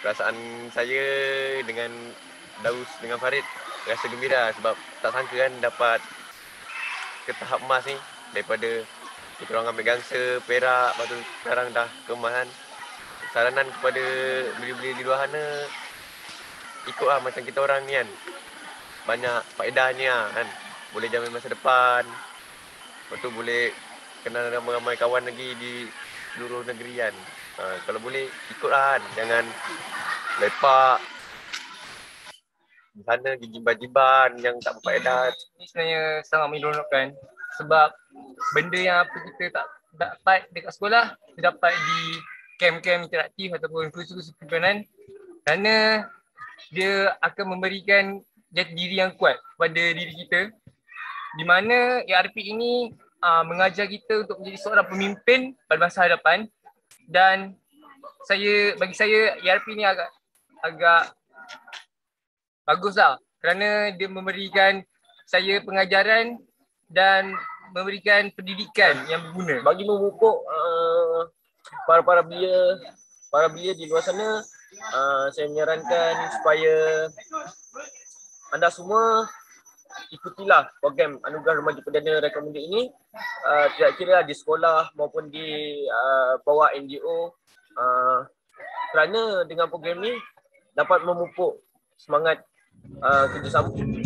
perasaan saya dengan Daus dengan Farid rasa gembira sebab tak sangka kan dapat ke tahap emas ni daripada kita orang ambil gangsa, perak, lepas tu sekarang dah ke emas kan. Saranan kepada beli-beli di luar sana, ikutlah macam kita orang ni kan. Banyak faedahnya kan. Boleh jamin masa depan. Lepas tu boleh kenal ramai-ramai kawan lagi di seluruh negeri kan. Kalau boleh ikutlah kan. Jangan lepak di sana gijimban-jimban yang tak berfaedah. Ini sebenarnya sangat menyeronokkan sebab benda yang apa kita tak dapat dekat sekolah, kita dapat di kem-kem interaktif ataupun kursus-kursus pertukaran, kerana dia akan memberikan jati diri yang kuat kepada diri kita, di mana ERP ini mengajar kita untuk menjadi seorang pemimpin pada masa hadapan. Dan bagi saya ERP ni agak baguslah kerana dia memberikan saya pengajaran dan memberikan pendidikan yang berguna. Bagi memupuk para belia di luar sana, saya menyarankan supaya anda semua ikutilah program Anugerah Remaja Perdana Recommended ini, tidak kira di sekolah maupun di bawah NGO, kerana dengan program ini dapat memupuk semangat kerjasama.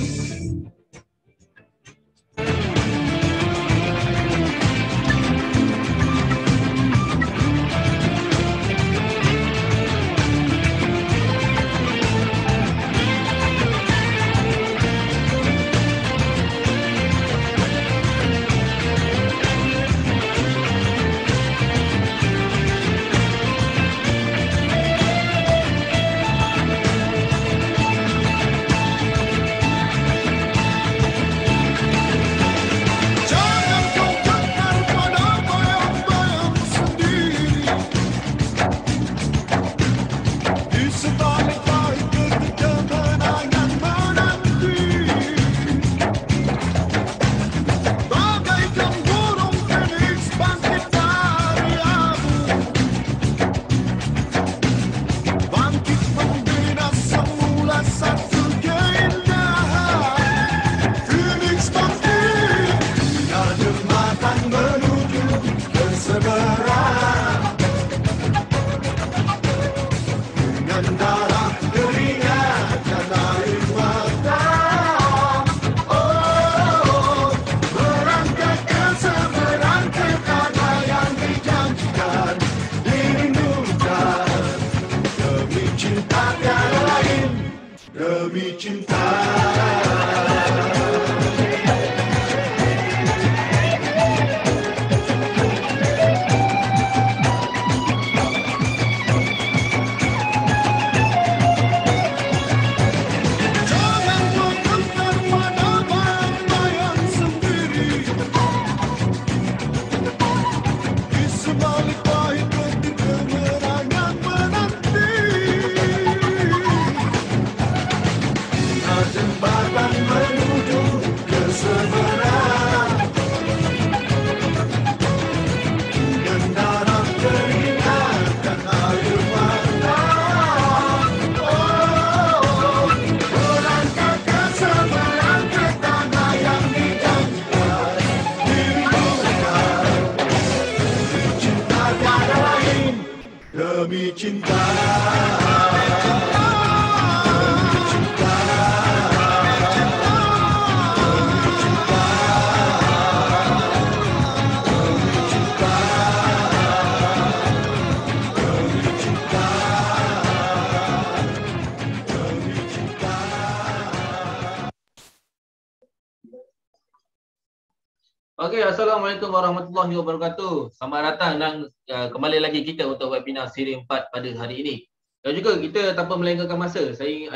Okey, Assalamualaikum warahmatullahi wabarakatuh. Selamat datang dan kembali lagi kita untuk webinar siri 4 pada hari ini. Dan juga kita tanpa melengahkan masa, saya ingin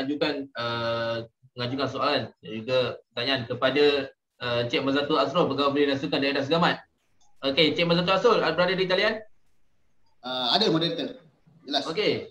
mengajukan soalan dan juga pertanyaan kepada Encik Mazatul Asrul, Pegawai Belia dan Sukan Daerah Segamat. Okey, Encik Mazatul Asrul, berada di talian? Ada moderator. Jelas. Okey.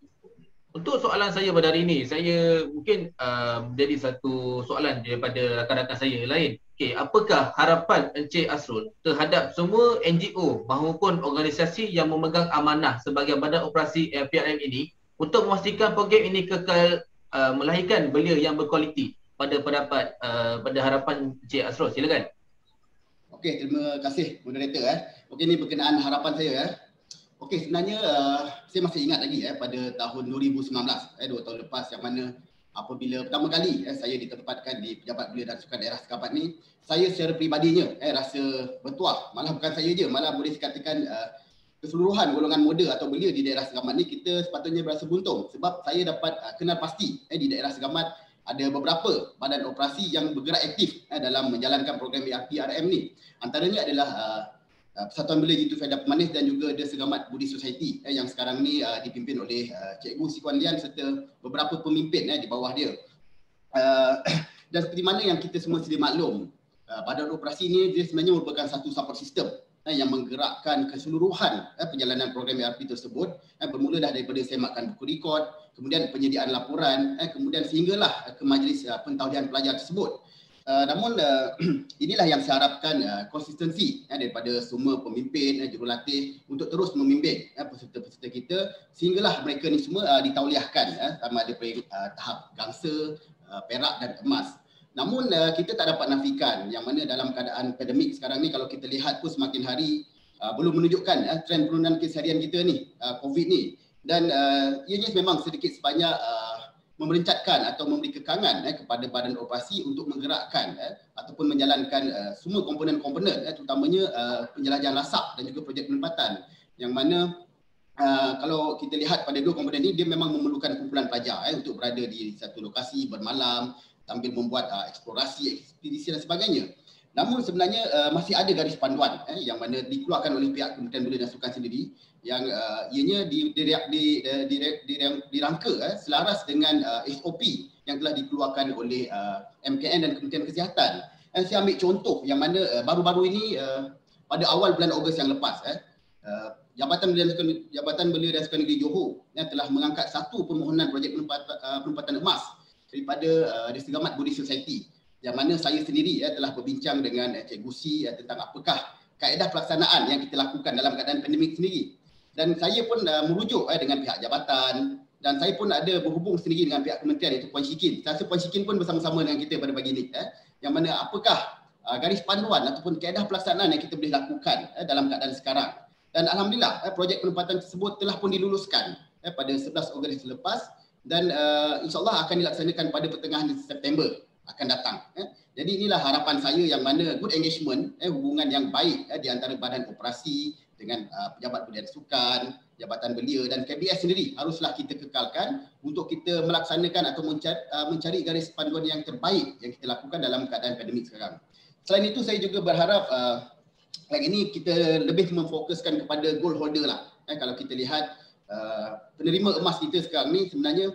Untuk soalan saya pada hari ini, saya mungkin menjadi satu soalan daripada rakan-rakan saya yang lain. Okey, apakah harapan Encik Asrul terhadap semua NGO maupun organisasi yang memegang amanah sebagai badan operasi PRM ini untuk memastikan program ini kekal melahirkan belia yang berkualiti pada pendapat pada harapan Encik Asrul, silakan. Okey, terima kasih moderator. Okey, ini berkenaan harapan saya. Okey, sebenarnya saya masih ingat lagi pada tahun 2019, 2 tahun lepas, yang mana apabila pertama kali saya ditempatkan di Pejabat Belia dan Sukan Daerah Sekabat ni, saya secara peribadinya rasa bertuah. Malah bukan saya je, malah boleh dikatakan keseluruhan golongan muda atau belia di daerah Segamat ni, kita sepatutnya berasa beruntung sebab saya dapat kenal pasti di daerah Segamat ada beberapa badan operasi yang bergerak aktif dalam menjalankan program ERP-RM ni. Antaranya adalah Persatuan Belia Jitu Fedah Pemanis dan juga The Segamat Budi Society yang sekarang ni dipimpin oleh Cikgu Sikuan Lian serta beberapa pemimpin di bawah dia. Dan seperti mana yang kita semua sedia maklum, badan operasi ni dia sebenarnya merupakan satu support system yang menggerakkan keseluruhan perjalanan program ERP tersebut, bermula dah daripada semakkan buku rekod, kemudian penyediaan laporan, kemudian sehinggalah ke majlis pentaulihan pelajar tersebut. Namun inilah yang saya harapkan, konsistensi daripada semua pemimpin, jurulatih untuk terus membimbing peserta-peserta kita sehinggalah mereka ni semua ditauliahkan sama ada tahap gangsa, perak dan emas. Namun kita tak dapat nafikan yang mana dalam keadaan pandemik sekarang ni, kalau kita lihat pun semakin hari belum menunjukkan trend penurunan kes harian kita ni, COVID ni. Dan ianya memang sedikit sebanyak memerencatkan atau memberi kekangan kepada badan operasi untuk menggerakkan ataupun menjalankan semua komponen-komponen, terutamanya penjelajahan lasak dan juga projek penempatan, yang mana kalau kita lihat pada dua komponen ini, dia memang memerlukan kumpulan pelajar untuk berada di satu lokasi bermalam sambil membuat eksplorasi, ekspedisi dan sebagainya. Namun sebenarnya masih ada garis panduan yang mana dikeluarkan oleh pihak Kementerian Belia dan Sukan sendiri, yang ianya dirangka selaras dengan SOP yang telah dikeluarkan oleh MKN dan Kementerian Kesihatan. Saya ambil contoh yang mana baru-baru ini pada awal bulan Ogos yang lepas, Jabatan Belia dan Sukan Negeri Johor telah mengangkat satu permohonan projek penempatan emas daripada The Segamat Budi Society, yang mana saya sendiri telah berbincang dengan Cikgu Si tentang apakah kaedah pelaksanaan yang kita lakukan dalam keadaan pandemik sendiri. Dan saya pun merujuk dengan pihak jabatan, dan saya pun ada berhubung sendiri dengan pihak kementerian, iaitu Puan Syikin. Saya rasa Puan Syikin pun bersama-sama dengan kita pada pagi ini, yang mana apakah garis panduan ataupun kaedah pelaksanaan yang kita boleh lakukan dalam keadaan sekarang. Dan alhamdulillah projek penempatan tersebut telah pun diluluskan pada 11 Ogos selepas, dan insyaAllah akan dilaksanakan pada pertengahan September akan datang. Jadi inilah harapan saya, yang mana good engagement, hubungan yang baik di antara badan operasi dengan Pejabat Belia dan Sukan, Jabatan Belia dan KBS sendiri haruslah kita kekalkan untuk kita melaksanakan atau mencari garis panduan yang terbaik yang kita lakukan dalam keadaan pandemik sekarang. Selain itu, saya juga berharap kali ini kita lebih memfokuskan kepada gold holder lah. Kalau kita lihat penerima emas kita sekarang ni, sebenarnya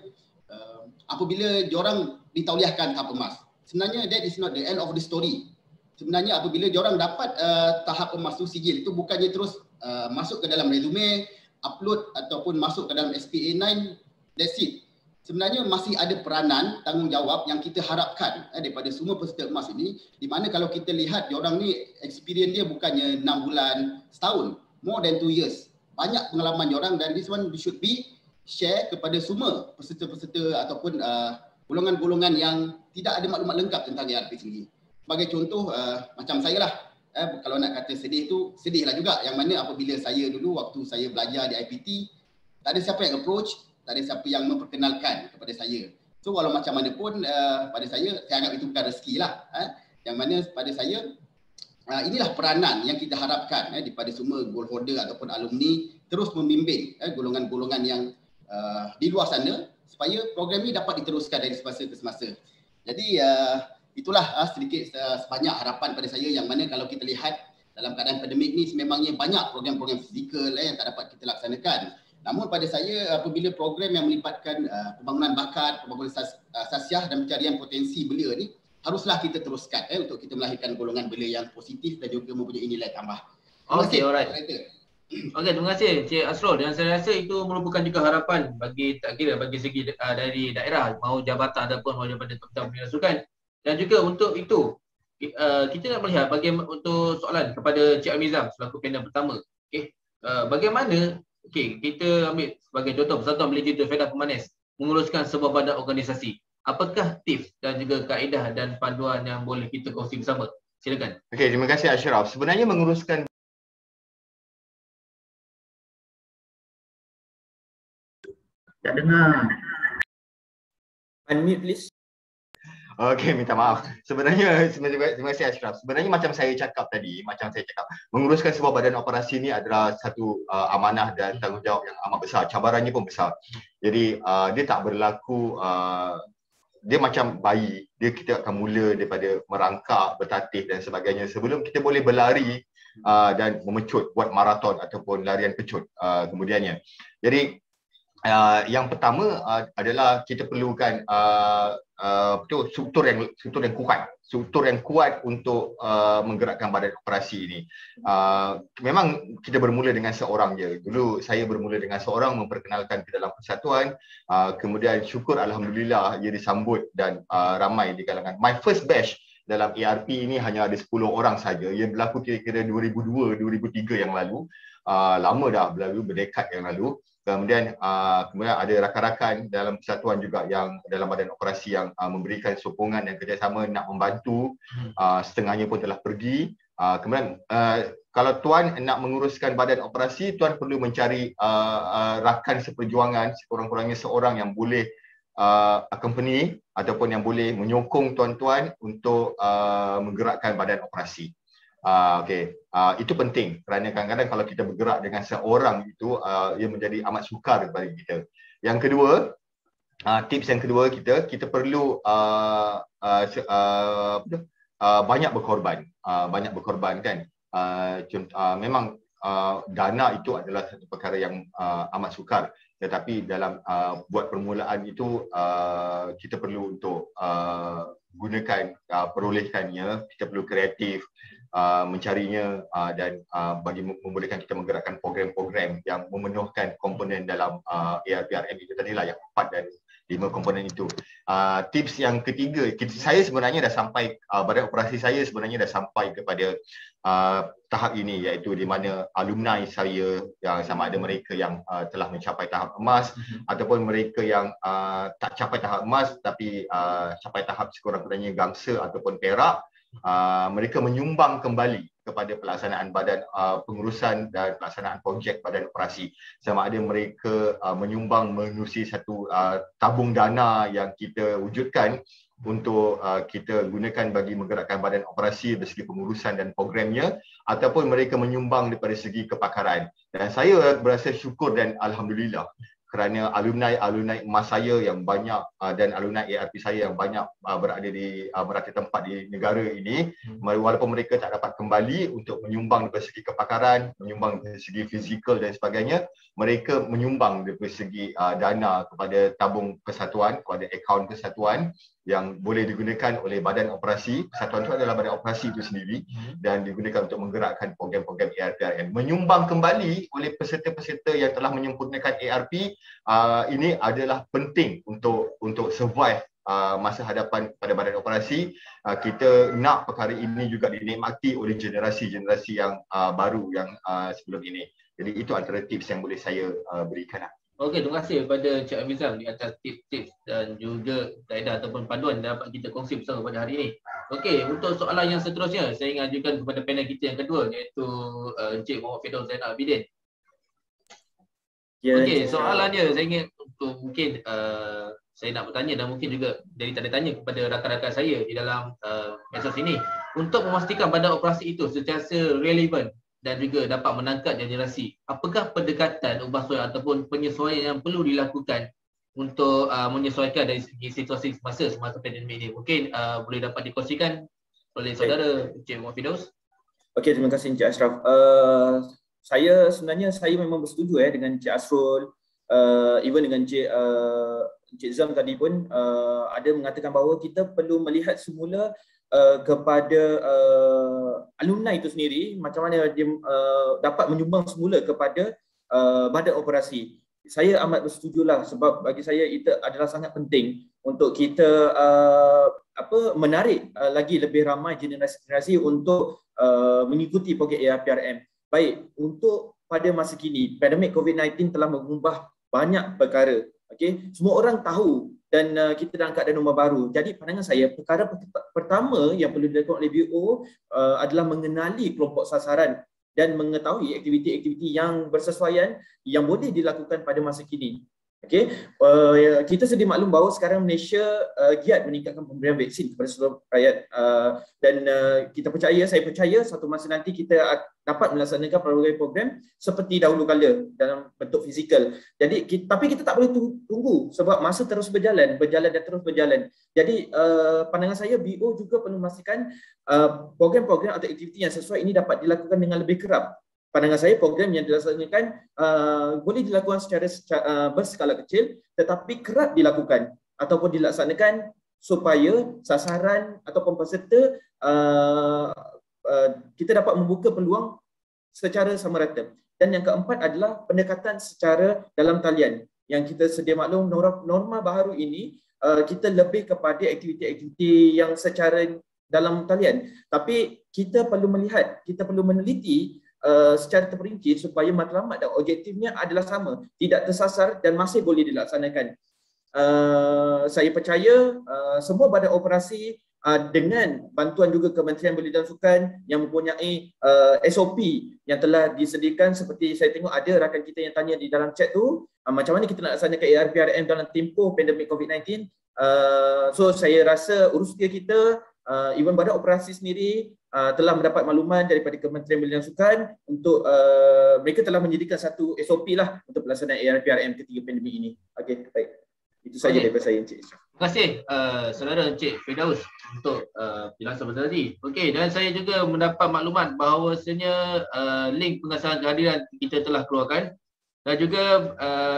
apabila diorang ditauliahkan tahap emas, sebenarnya that is not the end of the story. Sebenarnya apabila diorang dapat tahap emas tu, sijil itu bukannya terus masuk ke dalam resume, upload ataupun masuk ke dalam SPA 9, that's it. Sebenarnya masih ada peranan, tanggungjawab yang kita harapkan daripada semua peserta emas ini, di mana kalau kita lihat diorang ni experience dia bukannya 6 bulan, setahun, more than 2 years. Banyak pengalaman diorang, dan this one should be share kepada semua peserta-peserta ataupun golongan-golongan yang tidak ada maklumat lengkap tentang ERP sendiri. Sebagai contoh, macam saya lah, kalau nak kata sedih tu, sedih lah juga, yang mana apabila saya dulu waktu saya belajar di IPT, tak ada siapa yang approach, tak ada siapa yang memperkenalkan kepada saya. So walau macam mana pun pada saya anggap itu bukan rezeki lah. Yang mana pada saya, inilah peranan yang kita harapkan daripada semua gold holder ataupun alumni, terus membimbing golongan-golongan yang di luar sana supaya program ini dapat diteruskan dari semasa ke semasa. Jadi itulah sedikit sebanyak harapan pada saya, yang mana kalau kita lihat dalam keadaan pandemik ni sememangnya banyak program-program fizikal yang tak dapat kita laksanakan. Namun pada saya, apabila program yang melibatkan pembangunan bakat, pembangunan sasiah dan pencarian potensi belia ni, haruslah kita teruskan untuk kita melahirkan golongan belia yang positif dan juga mempunyai nilai tambah. Okey, alright. Okey, terima kasih Cik Asrul, dan saya rasa itu merupakan juga harapan bagi tak kira bagi segi dari daerah, mahu jabatan ataupun mahu jabatan Belia dan Sukan. Dan juga untuk itu kita nak melihat bagaimana untuk soalan kepada Cik Amizam selaku panel pertama. Okey, bagaimana okey, kita ambil sebagai contoh Persatuan Belia Jitu Fedah Pemanis menguruskan sebuah badan organisasi. Apakah tips dan juga kaedah dan panduan yang boleh kita kongsi bersama? Silakan. Okey, terima kasih Ashraf. Sebenarnya menguruskan Tak dengar. Unmute please. okey, minta maaf. Sebenarnya terima kasih Ashraf. Sebenarnya macam saya cakap, menguruskan sebuah badan operasi ni adalah satu amanah dan tanggungjawab yang amat besar. Cabarannya pun besar. Jadi dia tak berlaku dia macam bayi. Kita akan mula daripada merangkak, bertatih dan sebagainya sebelum kita boleh berlari dan memecut, buat maraton ataupun larian pecut kemudiannya. Jadi yang pertama adalah kita perlukan struktur yang kuat untuk menggerakkan badan operasi ini. Memang kita bermula dengan seorang je. Dulu saya bermula dengan seorang, memperkenalkan ke dalam persatuan. Kemudian syukur alhamdulillah ia disambut dan ramai di kalangan. My first batch dalam ARP ini hanya ada 10 orang saja. Ia berlaku kira-kira 2002-2003 yang lalu. Lama dah berlalu, berdekad yang lalu. Kemudian ada rakan-rakan dalam persatuan juga yang dalam badan operasi yang memberikan sokongan dan kerjasama nak membantu. Setengahnya pun telah pergi. Kemudian kalau tuan nak menguruskan badan operasi, tuan perlu mencari rakan seperjuangan, sekurang-kurangnya seorang yang boleh accompany ataupun yang boleh menyokong tuan-tuan untuk menggerakkan badan operasi. Itu penting kerana kadang-kadang kalau kita bergerak dengan seorang itu ia menjadi amat sukar kepada kita. Yang kedua, tips yang kedua kita perlu banyak berkorban kan. Memang dana itu adalah satu perkara yang amat sukar, tetapi dalam buat permulaan itu kita perlu untuk gunakan, perolehkannya, kita perlu kreatif mencarinya dan bagi membolehkan kita menggerakkan program-program yang memenuhkan komponen dalam ARPRM itu tadilah, yang 4 dan 5 komponen itu. Tips yang ketiga, saya sebenarnya dah sampai, badan operasi saya sebenarnya dah sampai kepada tahap ini, iaitu di mana alumni saya yang sama ada mereka yang telah mencapai tahap emas ataupun mereka yang tak capai tahap emas tapi capai tahap sekurang-kurangnya gangsa ataupun perak, mereka menyumbang kembali kepada pelaksanaan badan pengurusan dan pelaksanaan projek badan operasi. Sama ada mereka menyumbang menerusi satu tabung dana yang kita wujudkan untuk kita gunakan bagi menggerakkan badan operasi dari segi pengurusan dan programnya, ataupun mereka menyumbang daripada segi kepakaran. Dan saya berasa syukur dan alhamdulillah kerana alumni emas saya yang banyak dan alumni ARP saya yang banyak berada di merata tempat di negara ini, walaupun mereka tak dapat kembali untuk menyumbang dari segi kepakaran, menyumbang dari segi fizikal dan sebagainya, mereka menyumbang dari segi dana kepada tabung persatuan, kepada akaun persatuan yang boleh digunakan oleh badan operasi. Persatuan itu adalah badan operasi itu sendiri dan digunakan untuk menggerakkan program-program ARPRM. Menyumbang kembali oleh peserta-peserta yang telah menyempurnakan ARP ini adalah penting untuk survive masa hadapan pada badan operasi. Kita nak perkara ini juga dinikmati oleh generasi-generasi yang baru yang sebelum ini. Jadi itu antara tips yang boleh saya berikan. Okey, terima kasih kepada Cik Amizam di atas tips-tips dan juga kaedah ataupun panduan yang dapat kita kongsi bersama pada hari ini. Okey, untuk soalan yang seterusnya, saya ingin ajukan kepada panel kita yang kedua, iaitu Encik Muhammad Firdaus Zainal Abidin. Okey, soalannya saya ingin untuk mungkin saya nak bertanya dan mungkin juga dari tanda tanya kepada rakan-rakan saya di dalam medsos ini, untuk memastikan badan operasi itu sentiasa relevan dan juga dapat menangkap generasi, apakah pendekatan ubah suara ataupun penyesuaian yang perlu dilakukan untuk menyesuaikan dari segi situasi semasa pandemik ini? Mungkin boleh dapat dikongsikan oleh saudara Encik Muhammad Firdaus. Okey, terima kasih Encik Ashraf. Saya memang bersetuju dengan Encik Asrul, even dengan Encik Zam tadi pun ada mengatakan bahawa kita perlu melihat semula kepada alumni itu sendiri, macam mana dia dapat menyumbang semula kepada badan operasi. Saya amat bersetujulah, sebab bagi saya itu adalah sangat penting untuk kita menarik lagi lebih ramai generasi-generasi untuk mengikuti program ARPRM. Baik untuk pada masa kini. Pandemik COVID-19 telah mengubah banyak perkara. Okey, semua orang tahu dan kita dalam keadaan norma baru. Jadi pandangan saya, perkara pertama yang perlu dilakukan oleh BO adalah mengenali kelompok sasaran dan mengetahui aktiviti-aktiviti yang bersesuaian yang boleh dilakukan pada masa kini. Okey, kita sedia maklum bahawa sekarang Malaysia giat meningkatkan pemberian vaksin kepada seluruh rakyat dan saya percaya satu masa nanti kita dapat melaksanakan pelbagai program seperti dahulu kala dalam bentuk fizikal. Jadi tapi kita tak boleh tunggu sebab masa terus berjalan dan terus berjalan. Jadi pandangan saya BO juga perlu memastikan program-program atau aktiviti yang sesuai ini dapat dilakukan dengan lebih kerap. Pandangan saya program yang dilaksanakan boleh dilakukan secara berskala kecil tetapi kerap dilakukan ataupun dilaksanakan supaya sasaran ataupun peserta kita dapat membuka peluang secara sama rata. Dan yang keempat adalah pendekatan secara dalam talian. Yang kita sedia maklum norma baru ini kita lebih kepada aktiviti-aktiviti yang secara dalam talian. Tapi kita perlu melihat, kita perlu meneliti secara terperinci supaya matlamat dan objektifnya adalah sama, tidak tersasar dan masih boleh dilaksanakan. Saya percaya semua badan operasi dengan bantuan juga Kementerian Belia dan Sukan yang mempunyai SOP yang telah disediakan, seperti saya tengok ada rakan kita yang tanya di dalam chat tu, macam mana kita nak laksanakan ARPRM dalam tempoh pandemik COVID-19. So saya rasa urusan kita, even badan operasi sendiri telah mendapat makluman daripada Kementerian Belia dan Sukan untuk mereka telah menyediakan satu SOP lah untuk pelaksanaan ARPRM ketika pandemik ini. Okey, baik. Itu saja daripada saya, Encik. Terima kasih saudara Encik Firdaus untuk penjelasan pada tadi. Okey, dan saya juga mendapat maklumat bahawasanya link pengesahan kehadiran kita telah keluarkan dan juga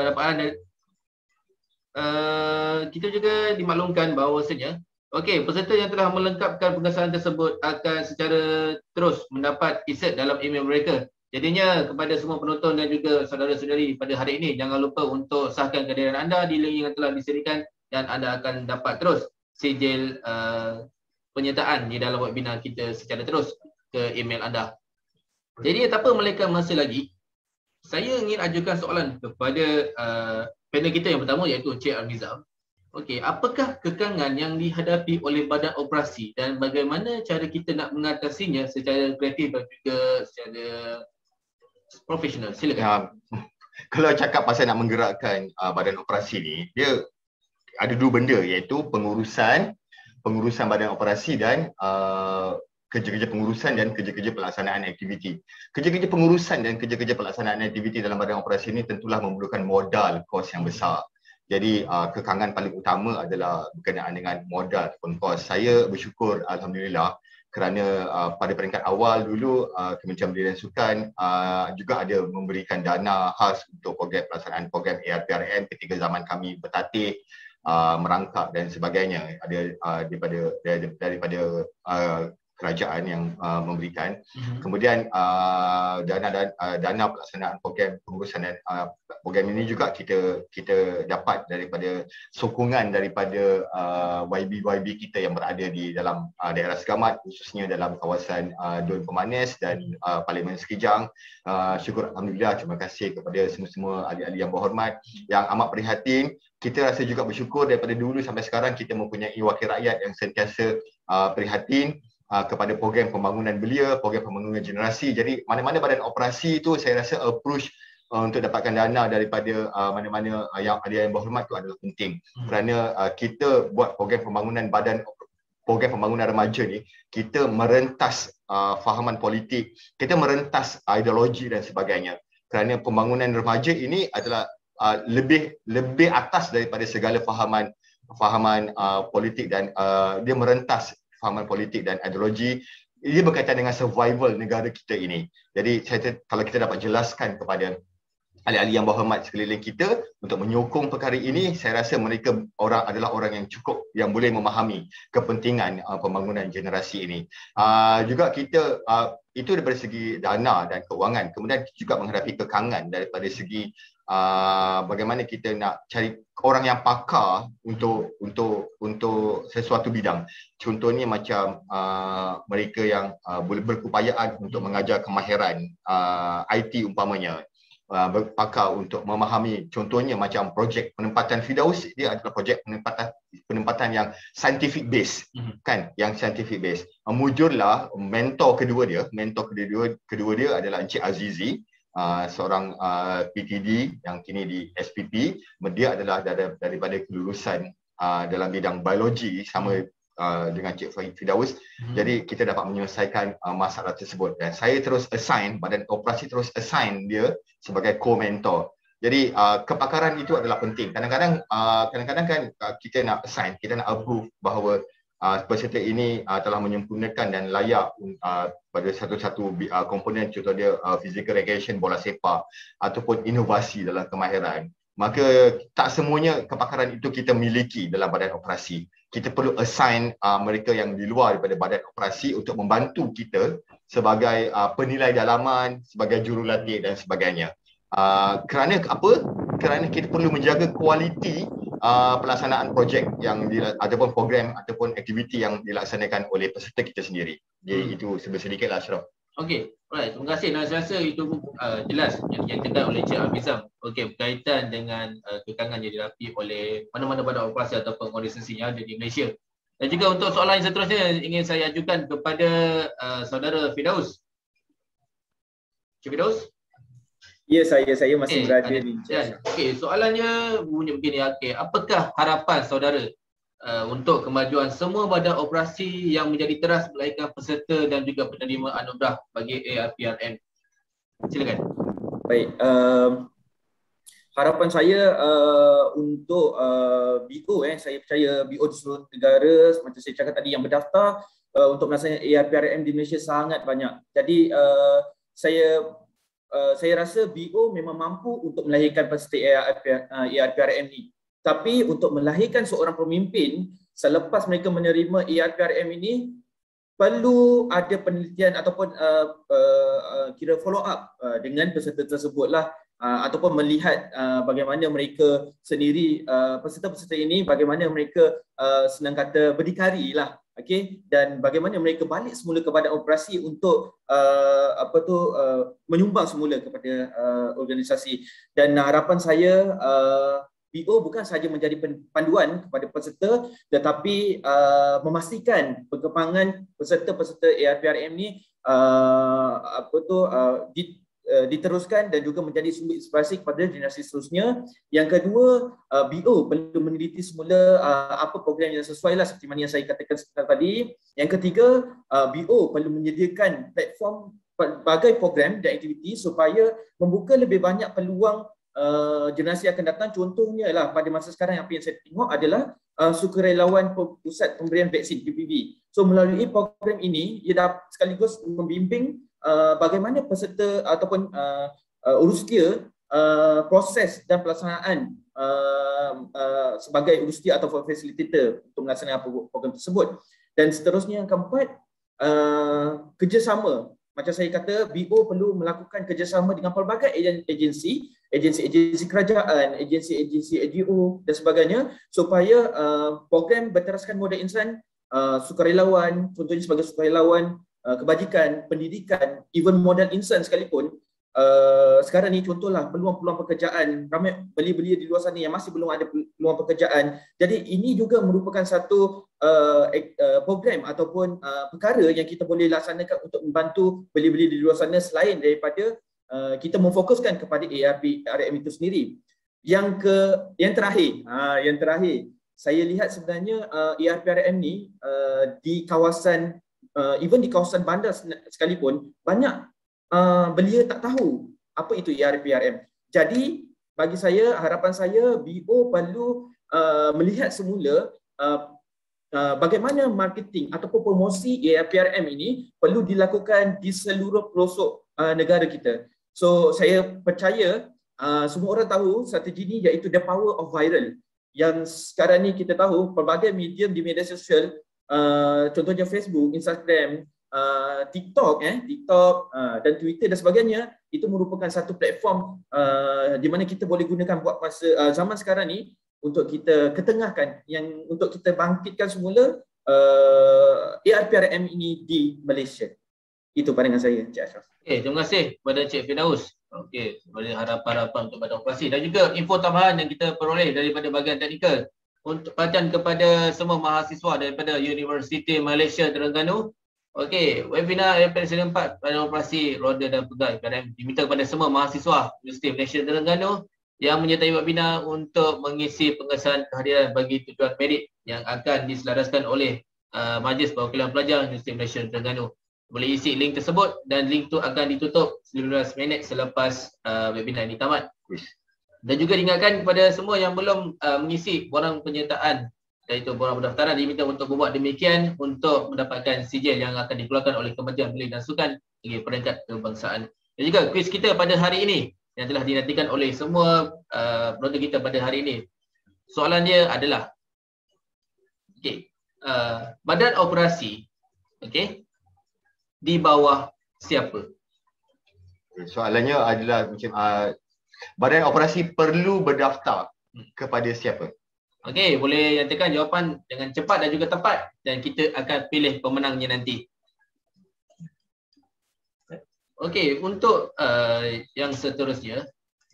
kita juga dimaklumkan bahawasanya peserta yang telah melengkapkan pengesahan tersebut akan secara terus mendapat insert dalam email mereka. Jadinya kepada semua penonton dan juga saudara-saudari pada hari ini, jangan lupa untuk sahkan kehadiran anda di link yang telah disediakan dan anda akan dapat terus sijil penyertaan di dalam webinar kita secara terus ke email anda. Jadi tanpa melengahkan masa lagi, saya ingin ajukan soalan kepada panel kita yang pertama iaitu Encik Amizam. Okey, apakah kekangan yang dihadapi oleh badan operasi dan bagaimana cara kita nak mengatasinya secara kreatif dan juga secara profesional? Silakan. Kalau cakap pasal nak menggerakkan badan operasi ni, dia ada dua benda iaitu pengurusan badan operasi dan kerja-kerja pengurusan dan kerja-kerja pelaksanaan aktiviti. Kerja-kerja pengurusan dan kerja-kerja pelaksanaan aktiviti dalam badan operasi ini tentulah memerlukan modal, kos yang besar. Jadi kekangan paling utama adalah berkenaan dengan modal ataupun kos. Saya bersyukur alhamdulillah kerana pada peringkat awal dulu Kementerian Belia dan Sukan juga ada memberikan dana khas untuk pelaksanaan program ARPRM ketika zaman kami bertatih, merangkap dan sebagainya. Ada daripada kerajaan yang memberikan. Kemudian dana pelaksanaan program pengurusan dan program ini juga kita dapat daripada sokongan daripada YB kita yang berada di dalam daerah Segamat, khususnya dalam kawasan Dun Pemanis dan Parlimen Sekijang. Syukur alhamdulillah, terima kasih kepada semua ahli-ahli yang berhormat yang amat prihatin. Kita rasa juga bersyukur daripada dulu sampai sekarang kita mempunyai wakil rakyat yang sentiasa prihatin kepada program pembangunan belia, program pembangunan generasi. Jadi mana-mana badan operasi itu saya rasa approach untuk dapatkan dana daripada mana-mana yang ada yang berhormat itu adalah penting. Kerana kita buat program pembangunan remaja ni, kita merentas fahaman politik, kita merentas ideologi dan sebagainya. Kerana pembangunan remaja ini adalah lebih atas daripada segala fahaman politik dan dia merentas fahaman politik dan ideologi. Ia berkaitan dengan survival negara kita ini. Jadi kalau kita dapat jelaskan kepada ahli-ahli yang berhormat sekeliling kita untuk menyokong perkara ini, saya rasa mereka adalah orang yang cukup yang boleh memahami kepentingan pembangunan generasi ini. Juga kita itu daripada segi dana dan keuangan. Kemudian kita juga menghadapi kekangan daripada segi bagaimana kita nak cari orang yang pakar untuk sesuatu bidang. Contohnya macam mereka yang boleh berupayaan untuk mengajar kemahiran IT umpamanya, berpakar untuk memahami, contohnya macam projek penempatan Firdaus, dia adalah projek penempatan yang scientific base, kan, yang scientific base. Mujurlah mentor kedua dia adalah Encik Azizi, seorang PTD yang kini di SPP. Dia adalah daripada kelulusan dalam bidang biologi sama dengan Cik Firdaus. Jadi kita dapat menyelesaikan masalah tersebut, dan saya terus assign, badan operasi terus assign dia sebagai co-mentor. Jadi kepakaran itu adalah penting. Kadang-kadang kan kita nak assign, kita nak approve bahawa peserta ini telah menyempurnakan dan layak pada satu-satu komponen, contoh dia physical recreation, bola sepak ataupun inovasi dalam kemahiran. Maka tak semuanya kepakaran itu kita miliki dalam badan operasi. Kita perlu assign mereka yang di luar daripada badan operasi untuk membantu kita sebagai penilai dalaman, sebagai jurulatih dan sebagainya. Kerana apa? Kerana kita perlu menjaga kualiti pelaksanaan projek yang ataupun program ataupun aktiviti yang dilaksanakan oleh peserta kita sendiri. Jadi itu sedikitlah, Ashraf. Okey, alright, terima kasih. Dan saya rasa itu jelas yang ditekan oleh Encik Amizam. Okey, berkaitan dengan kekangan yang dirapi oleh mana-mana badan operasi ataupun organisasi yang ada di Malaysia. Dan juga untuk soalan yang seterusnya ingin saya ajukan kepada saudara Firdaus. Encik Firdaus? Ya, saya masih berada di Okey, soalannya bunyi begini. Okey, apakah harapan saudara untuk kemajuan semua badan operasi yang menjadi teras melahirkan peserta dan juga penerima anugerah bagi ARPRM? Silakan. Baik, harapan saya untuk BO, saya percaya BO di seluruh negara, macam saya cakap tadi, yang berdaftar untuk melaksanakan ARPRM di Malaysia sangat banyak. Jadi saya rasa BO memang mampu untuk melahirkan peserta ARPRM ni. Tapi untuk melahirkan seorang pemimpin selepas mereka menerima ARPRM ini, perlu ada penelitian ataupun kira follow up dengan peserta tersebutlah, ataupun melihat bagaimana mereka sendiri, peserta-peserta ini, bagaimana mereka senang kata berdikari lah, okey, dan bagaimana mereka balik semula kepada operasi untuk menyumbang semula kepada organisasi. Dan harapan saya, BO bukan sahaja menjadi panduan kepada peserta, tetapi memastikan perkembangan peserta-peserta ARPRM ni diteruskan dan juga menjadi sumber inspirasi kepada generasi seterusnya. Yang kedua, BO perlu meneliti semula apa program yang sesuai lah, seperti mana yang saya katakan tadi. Yang ketiga, BO perlu menyediakan platform berbagai program dan aktiviti supaya membuka lebih banyak peluang generasi akan datang. Contohnya lah pada masa sekarang apa yang saya tengok adalah sukarelawan pusat pemberian vaksin PPV. So melalui program ini ia dapat sekaligus membimbing bagaimana peserta ataupun urusia proses dan pelaksanaan sebagai urusia ataupun facilitator untuk melaksanakan program tersebut. Dan seterusnya yang keempat, kerjasama. Macam saya kata, BO perlu melakukan kerjasama dengan pelbagai agensi kerajaan, agensi NGO dan sebagainya, supaya program berteraskan modal insan, sukarelawan, contohnya sebagai sukarelawan kebajikan, pendidikan, even modal insan sekalipun. Sekarang ni contohlah peluang-peluang pekerjaan, ramai belia-belia di luar sana yang masih belum ada peluang pekerjaan. Jadi ini juga merupakan satu program ataupun perkara yang kita boleh laksanakan untuk membantu belia-belia di luar sana, selain daripada kita memfokuskan kepada ARPRM itu sendiri. Yang terakhir, saya lihat sebenarnya ARPRM ni di kawasan even di kawasan bandar sekalipun banyak belia tak tahu apa itu ARPRM. Jadi bagi saya, harapan saya, BO perlu melihat semula bagaimana marketing ataupun promosi ARPRM ini perlu dilakukan di seluruh pelosok negara kita. So saya percaya semua orang tahu strategi ini, iaitu the power of viral. Yang sekarang ni kita tahu pelbagai medium di media sosial, contohnya Facebook, Instagram, TikTok dan Twitter dan sebagainya, itu merupakan satu platform di mana kita boleh gunakan buat masa zaman sekarang ni untuk kita ketengahkan, yang untuk kita bangkitkan semula ARPRM ini di Malaysia. Itu pandangan saya, Cik Ashraf. Terima kasih kepada Cik Firdaus. Kepada harapan-harapan untuk badan operasi dan juga info tambahan yang kita peroleh daripada bahagian teknikal untuk bacaan kepada semua mahasiswa daripada Universiti Malaysia Terengganu. Webinar ARPRM 4 badan operasi roda dan pegal ARPRM diminta kepada semua mahasiswa Universiti Malaysia Terengganu yang menyertai webinar untuk mengisi pengesahan kehadiran bagi tujuan merit yang akan diselaraskan oleh Majlis Perwakilan Pelajar Universiti Malaysia Terengganu. Boleh isi link tersebut dan link tu akan ditutup 19 minit selepas webinar ini tamat. Dan juga diingatkan kepada semua yang belum mengisi borang penyertaan, iaitu borang pendaftaran, diminta untuk membuat demikian untuk mendapatkan sijil yang akan dikeluarkan oleh Kementerian Belia dan Sukan bagi peringkat kebangsaan. Dan juga kuis kita pada hari ini yang telah dinantikan oleh semua penonton kita pada hari ini. Soalan dia adalah badan operasi di bawah siapa? Soalannya adalah macam badan operasi perlu berdaftar kepada siapa? Boleh nyatakan jawapan dengan cepat dan juga tepat dan kita akan pilih pemenangnya nanti. Untuk yang seterusnya,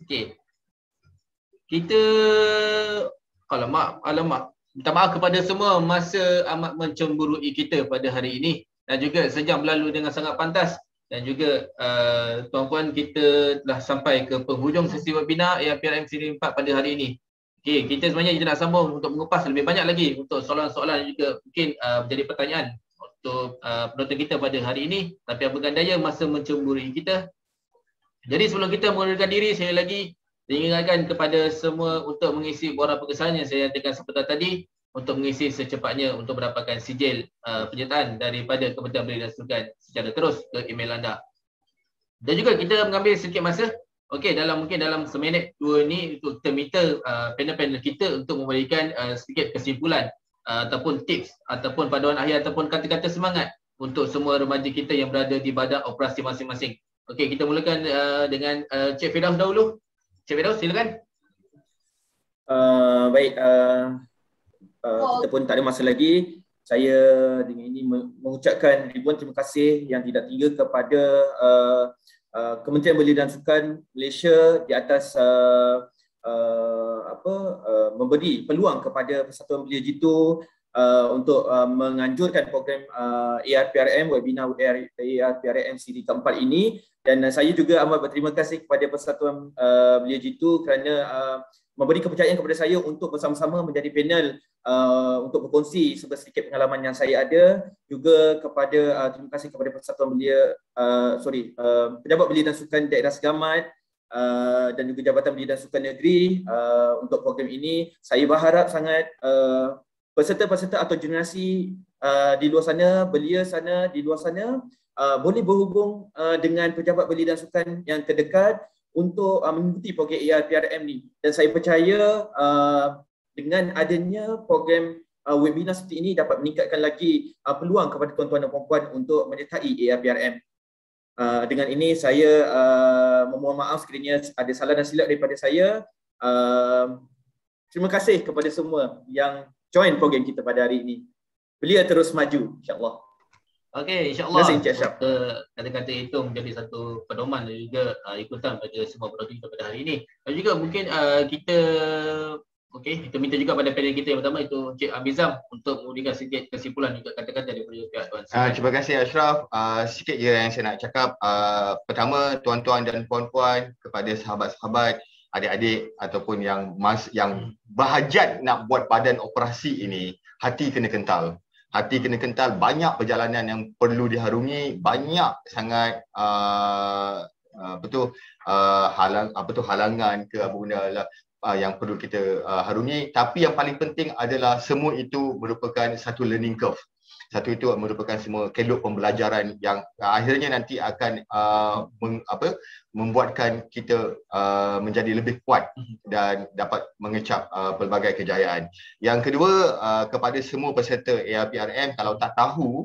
kita alamak, minta maaf kepada semua, masa amat mencemburui kita pada hari ini. Dan juga sejam berlalu dengan sangat pantas. Dan juga tuan-puan, kita telah sampai ke penghujung sesi webinar ARPRM Siri 4 pada hari ini. Kita sebenarnya kita nak sambung untuk mengupas lebih banyak lagi untuk soalan-soalan yang juga mungkin menjadi pertanyaan untuk penonton kita pada hari ini. Tapi apabila daya masa mencemburui kita. Jadi sebelum kita mengundurkan diri, saya lagi ingatkan kepada semua untuk mengisi borang pengesahan yang saya nyatakan seperti tadi, untuk mengisi secepatnya untuk mendapatkan sijil penyertaan daripada Kementerian Belia dan Sukan secara terus ke email anda. Dan juga kita mengambil sedikit masa, mungkin dalam seminit dua ni untuk kita minta panel-panel kita untuk memberikan sedikit kesimpulan ataupun tips ataupun paduan akhir ataupun kata-kata semangat untuk semua remaja kita yang berada di badan operasi masing-masing. Kita mulakan dengan Cik Firdaus dahulu. Cik Firdaus, silakan. Baik, kita pun tak ada masa lagi. Saya dengan ini mengucapkan ribuan terima kasih yang tidak terhingga kepada Kementerian Belia dan Sukan Malaysia di atas memberi peluang kepada Persatuan Belia Jitu untuk menganjurkan program ARPRM, webinar ARPRM siri keempat ini. Dan saya juga amat berterima kasih kepada Persatuan Belia Jitu kerana memberi kepercayaan kepada saya untuk bersama-sama menjadi panel untuk berkongsi sedikit pengalaman yang saya ada. Juga kepada terima kasih kepada Persatuan Belia, Pejabat Belia dan Sukan Daerah Segamat dan juga Jabatan Belia dan Sukan Negeri untuk program ini. Saya berharap sangat peserta-peserta atau generasi di luar sana, belia sana, di luar sana boleh berhubung dengan Pejabat Belia dan Sukan yang terdekat untuk mengikuti program ARPRM ni. Dan saya percaya dengan adanya program webinar seperti ini dapat meningkatkan lagi peluang kepada tuan-tuan dan puan-puan untuk menyertai ARPRM. Dengan ini saya memohon maaf sekiranya ada salah dan silap daripada saya. Terima kasih kepada semua yang join program kita pada hari ini. Belia terus maju, insya-Allah. InsyaAllah kata-kata itu menjadi satu pedoman dan juga ikutan pada semua penonton kita pada hari ini. Dan juga mungkin kita minta juga pada panel kita yang pertama, itu Encik Amizam, untuk memberikan sedikit kesimpulan juga kata-kata daripada pihak tuan. Terima kasih Ashraf. Sikit je yang saya nak cakap. Pertama, tuan-tuan dan puan-puan, kepada sahabat-sahabat, adik-adik ataupun yang berhajat nak buat badan operasi ini, hati kena kental. Hati kena kental, banyak perjalanan yang perlu diharungi, banyak sangat halangan ke apa benda lah yang perlu kita harungi. Tapi yang paling penting adalah semua itu merupakan satu learning curve. Satu itu merupakan semua kelok pembelajaran yang akhirnya nanti akan membuatkan kita menjadi lebih kuat dan dapat mengecap pelbagai kejayaan. Yang kedua, kepada semua peserta ARPRM, kalau tak tahu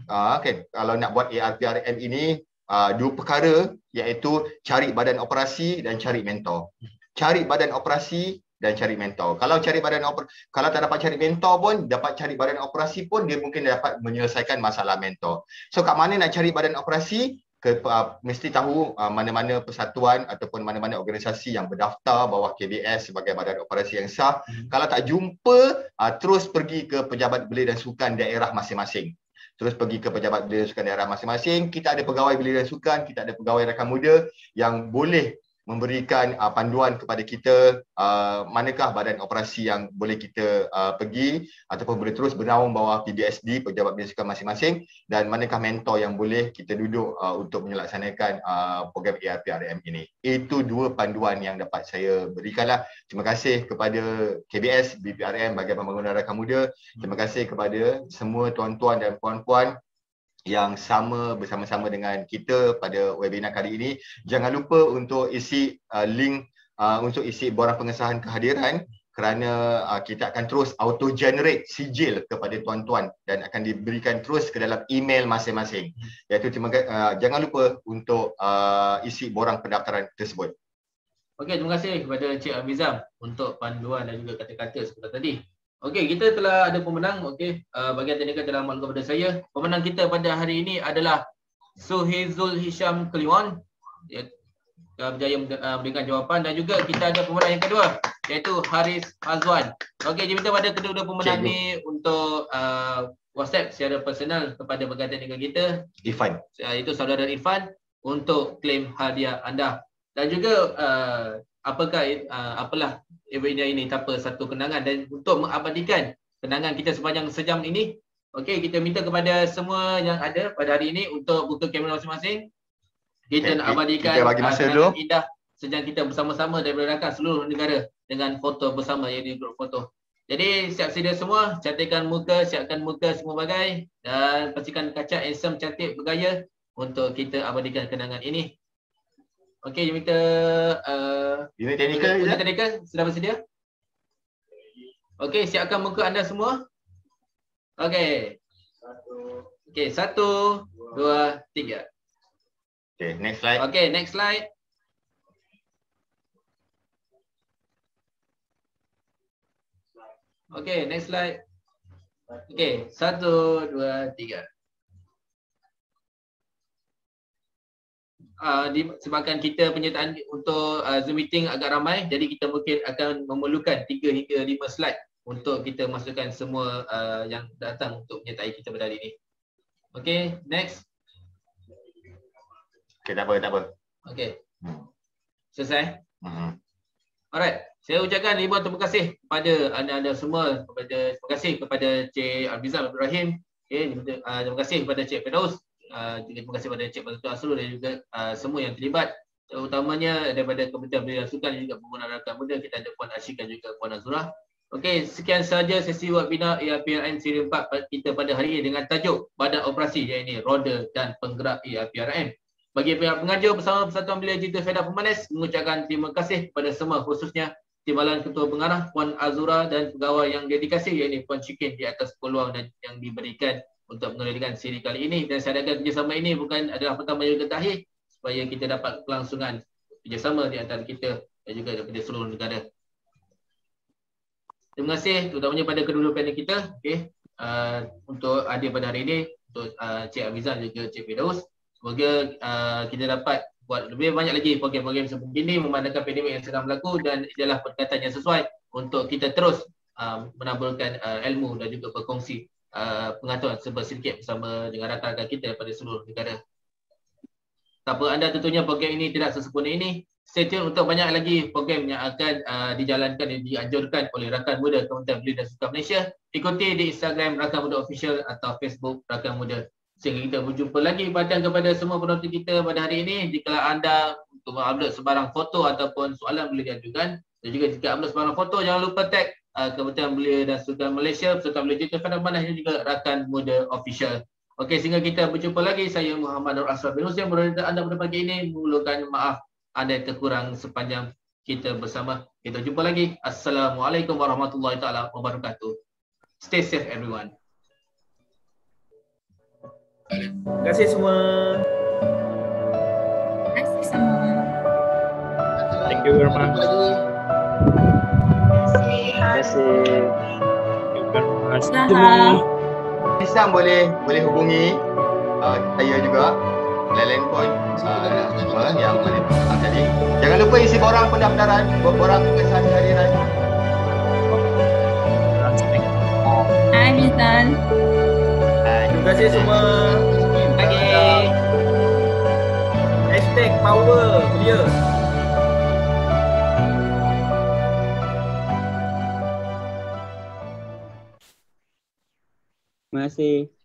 kalau nak buat ARPRM ini, dua perkara, iaitu cari badan operasi dan cari mentor. Cari badan operasi dan cari mentor. Kalau kalau tak dapat cari mentor pun, dapat cari badan operasi pun, dia mungkin dapat menyelesaikan masalah mentor. So kat mana nak cari badan operasi? Mesti tahu mana-mana persatuan ataupun mana-mana organisasi yang berdaftar bawah KBS sebagai badan operasi yang sah. Kalau tak jumpa, terus pergi ke pejabat belia dan sukan daerah masing-masing. Terus pergi ke pejabat belia dan sukan daerah masing-masing. Kita ada pegawai belia dan sukan, kita ada pegawai rakan muda yang boleh memberikan panduan kepada kita manakah badan operasi yang boleh kita pergi ataupun boleh terus bernaung bawah PBSD, pejabat belia sukan masing-masing, dan manakah mentor yang boleh kita duduk untuk melaksanakan program ARPRM ini. Itu dua panduan yang dapat saya berikanlah. Terima kasih kepada KBS, BPRM, Bahagian Pembangunan Rakan Muda. Terima kasih kepada semua tuan-tuan dan puan-puan yang sama bersama-sama dengan kita pada webinar kali ini. Jangan lupa untuk isi link untuk isi borang pengesahan kehadiran, kerana kita akan terus auto generate sijil kepada tuan-tuan dan akan diberikan terus ke dalam email masing-masing. Iaitu jangan lupa untuk isi borang pendaftaran tersebut. Okey, terima kasih kepada Cik Amizam untuk panduan dan juga kata-kata seperti tadi. Okey, kita telah ada pemenang. Okey, bagian teknikal telah maklum kepada saya. Pemenang kita pada hari ini adalah Suhizul Hisham Kliwon. Dia berjaya memberikan jawapan, dan juga kita ada pemenang yang kedua, iaitu Haris Azwan. Okey, jadi kita pada kedua-dua pemenang ni untuk WhatsApp secara personal kepada bagian teknikal kita, Irfan. Itu saudara Irfan, untuk klaim hadiah anda. Dan juga apalah webinar ini tanpa satu kenangan, dan untuk mengabadikan kenangan kita sepanjang sejam ini, okey, kita minta kepada semua yang ada pada hari ini untuk buka kamera masing-masing. Kita nak abadikan kenangan indah sejam kita bersama-sama daripada rakan seluruh negara dengan foto bersama, iaitu grup foto. Jadi siap sedia semua, cantikkan muka, siapkan muka semua bagai, dan pastikan kaca handsome, cantik, bergaya untuk kita abadikan kenangan ini. Okey, kita unit teknikal sudah bersedia? Okey, siapkan muka anda semua. Okey. Okey, 1, 2, 3. Okey, next slide. Okey, next slide. Okey, next slide. Okey, 1, 2, 3. Disebabkan kita penyertaan untuk Zoom meeting agak ramai, jadi kita mungkin akan memerlukan 3 hingga 5 slide untuk kita masukkan semua yang datang untuk menyertai kita pada hari ini. Okey, next. Okey, tak apa. Okey. Selesai? Alright, saya ucapkan ribuan terima kasih kepada anda semua. Terima kasih kepada Cik Amizam Abdul Rahim. Okay, terima kasih kepada Cik Firdaus. Terima kasih kepada Cik Batu Asrul dan juga semua yang terlibat, terutamanya daripada Kementerian Belia dan Sukan dan juga Pembangunan Rakan Muda. Kita ada Puan Ashika dan juga Puan Azura. Okey, sekian sahaja sesi webinar ARPRM siri 4 kita pada hari ini dengan tajuk Badan Operasi, iaitu Roda dan Penggerak ARPRM. Bagi pihak pengajar bersama Persatuan Belia Digital Fedah Pemanas, mengucapkan terima kasih kepada semua, khususnya Timbalan Ketua Pengarah Puan Azura dan pegawai yang dedikasi, iaitu Puan Chikin, di atas peluang yang diberikan untuk mengendalikan siri kali ini. Dan saya harapkan kerjasama ini bukan adalah pertama juga terakhir, supaya kita dapat kelangsungan kerjasama di antara kita dan juga daripada seluruh negara. Terima kasih terutamanya pada kedua-dua panel kita, untuk hadir pada hari ini, untuk Cik Amizam dan juga Cik Firdaus. Semoga kita dapat buat lebih banyak lagi program-program seperti ini memandangkan pandemik yang sedang berlaku, dan adalah perkataan yang sesuai untuk kita terus menaburkan ilmu dan juga berkongsi pengetahuan sedikit bersama dengan rakan-rakan kita daripada seluruh negara. Tanpa anda tentunya program ini tidak sesempurna ini. Stay tune untuk banyak lagi program yang akan dijalankan dan dianjurkan oleh Rakan Muda Kementerian Belia dan Sukan Malaysia. Ikuti di Instagram Rakan Muda Official atau Facebook Rakan Muda. Sehingga kita berjumpa lagi. Padahal kepada semua penonton kita pada hari ini, jika anda untuk mengupload sebarang foto ataupun soalan boleh diajukan. Dan juga jika upload sebarang foto, jangan lupa tag Kementerian Belia dan Sukan Malaysia, Persatuan Belia Digital Fedah Pemanas dan juga Rakan Muda Official. Okey, sehingga kita berjumpa lagi. Saya Muhammad Nur Asraf bin Hussein, moderator anda pada pagi ini. Mengulurkan maaf ada terkurang sepanjang kita bersama. Kita jumpa lagi. Assalamualaikum warahmatullahi taala wabarakatuh. Stay safe everyone. Terima kasih semua. Terima kasih semua. Thank you very much. Terima kasih. Isam boleh hubungi saya juga. Lain-lain pun yang boleh tadi. Jangan lupa isi borang pendaftaran, borang kesan kehadiran. Hai Mizan. Terima kasih semua. Pagi. #power dia. Terima kasih.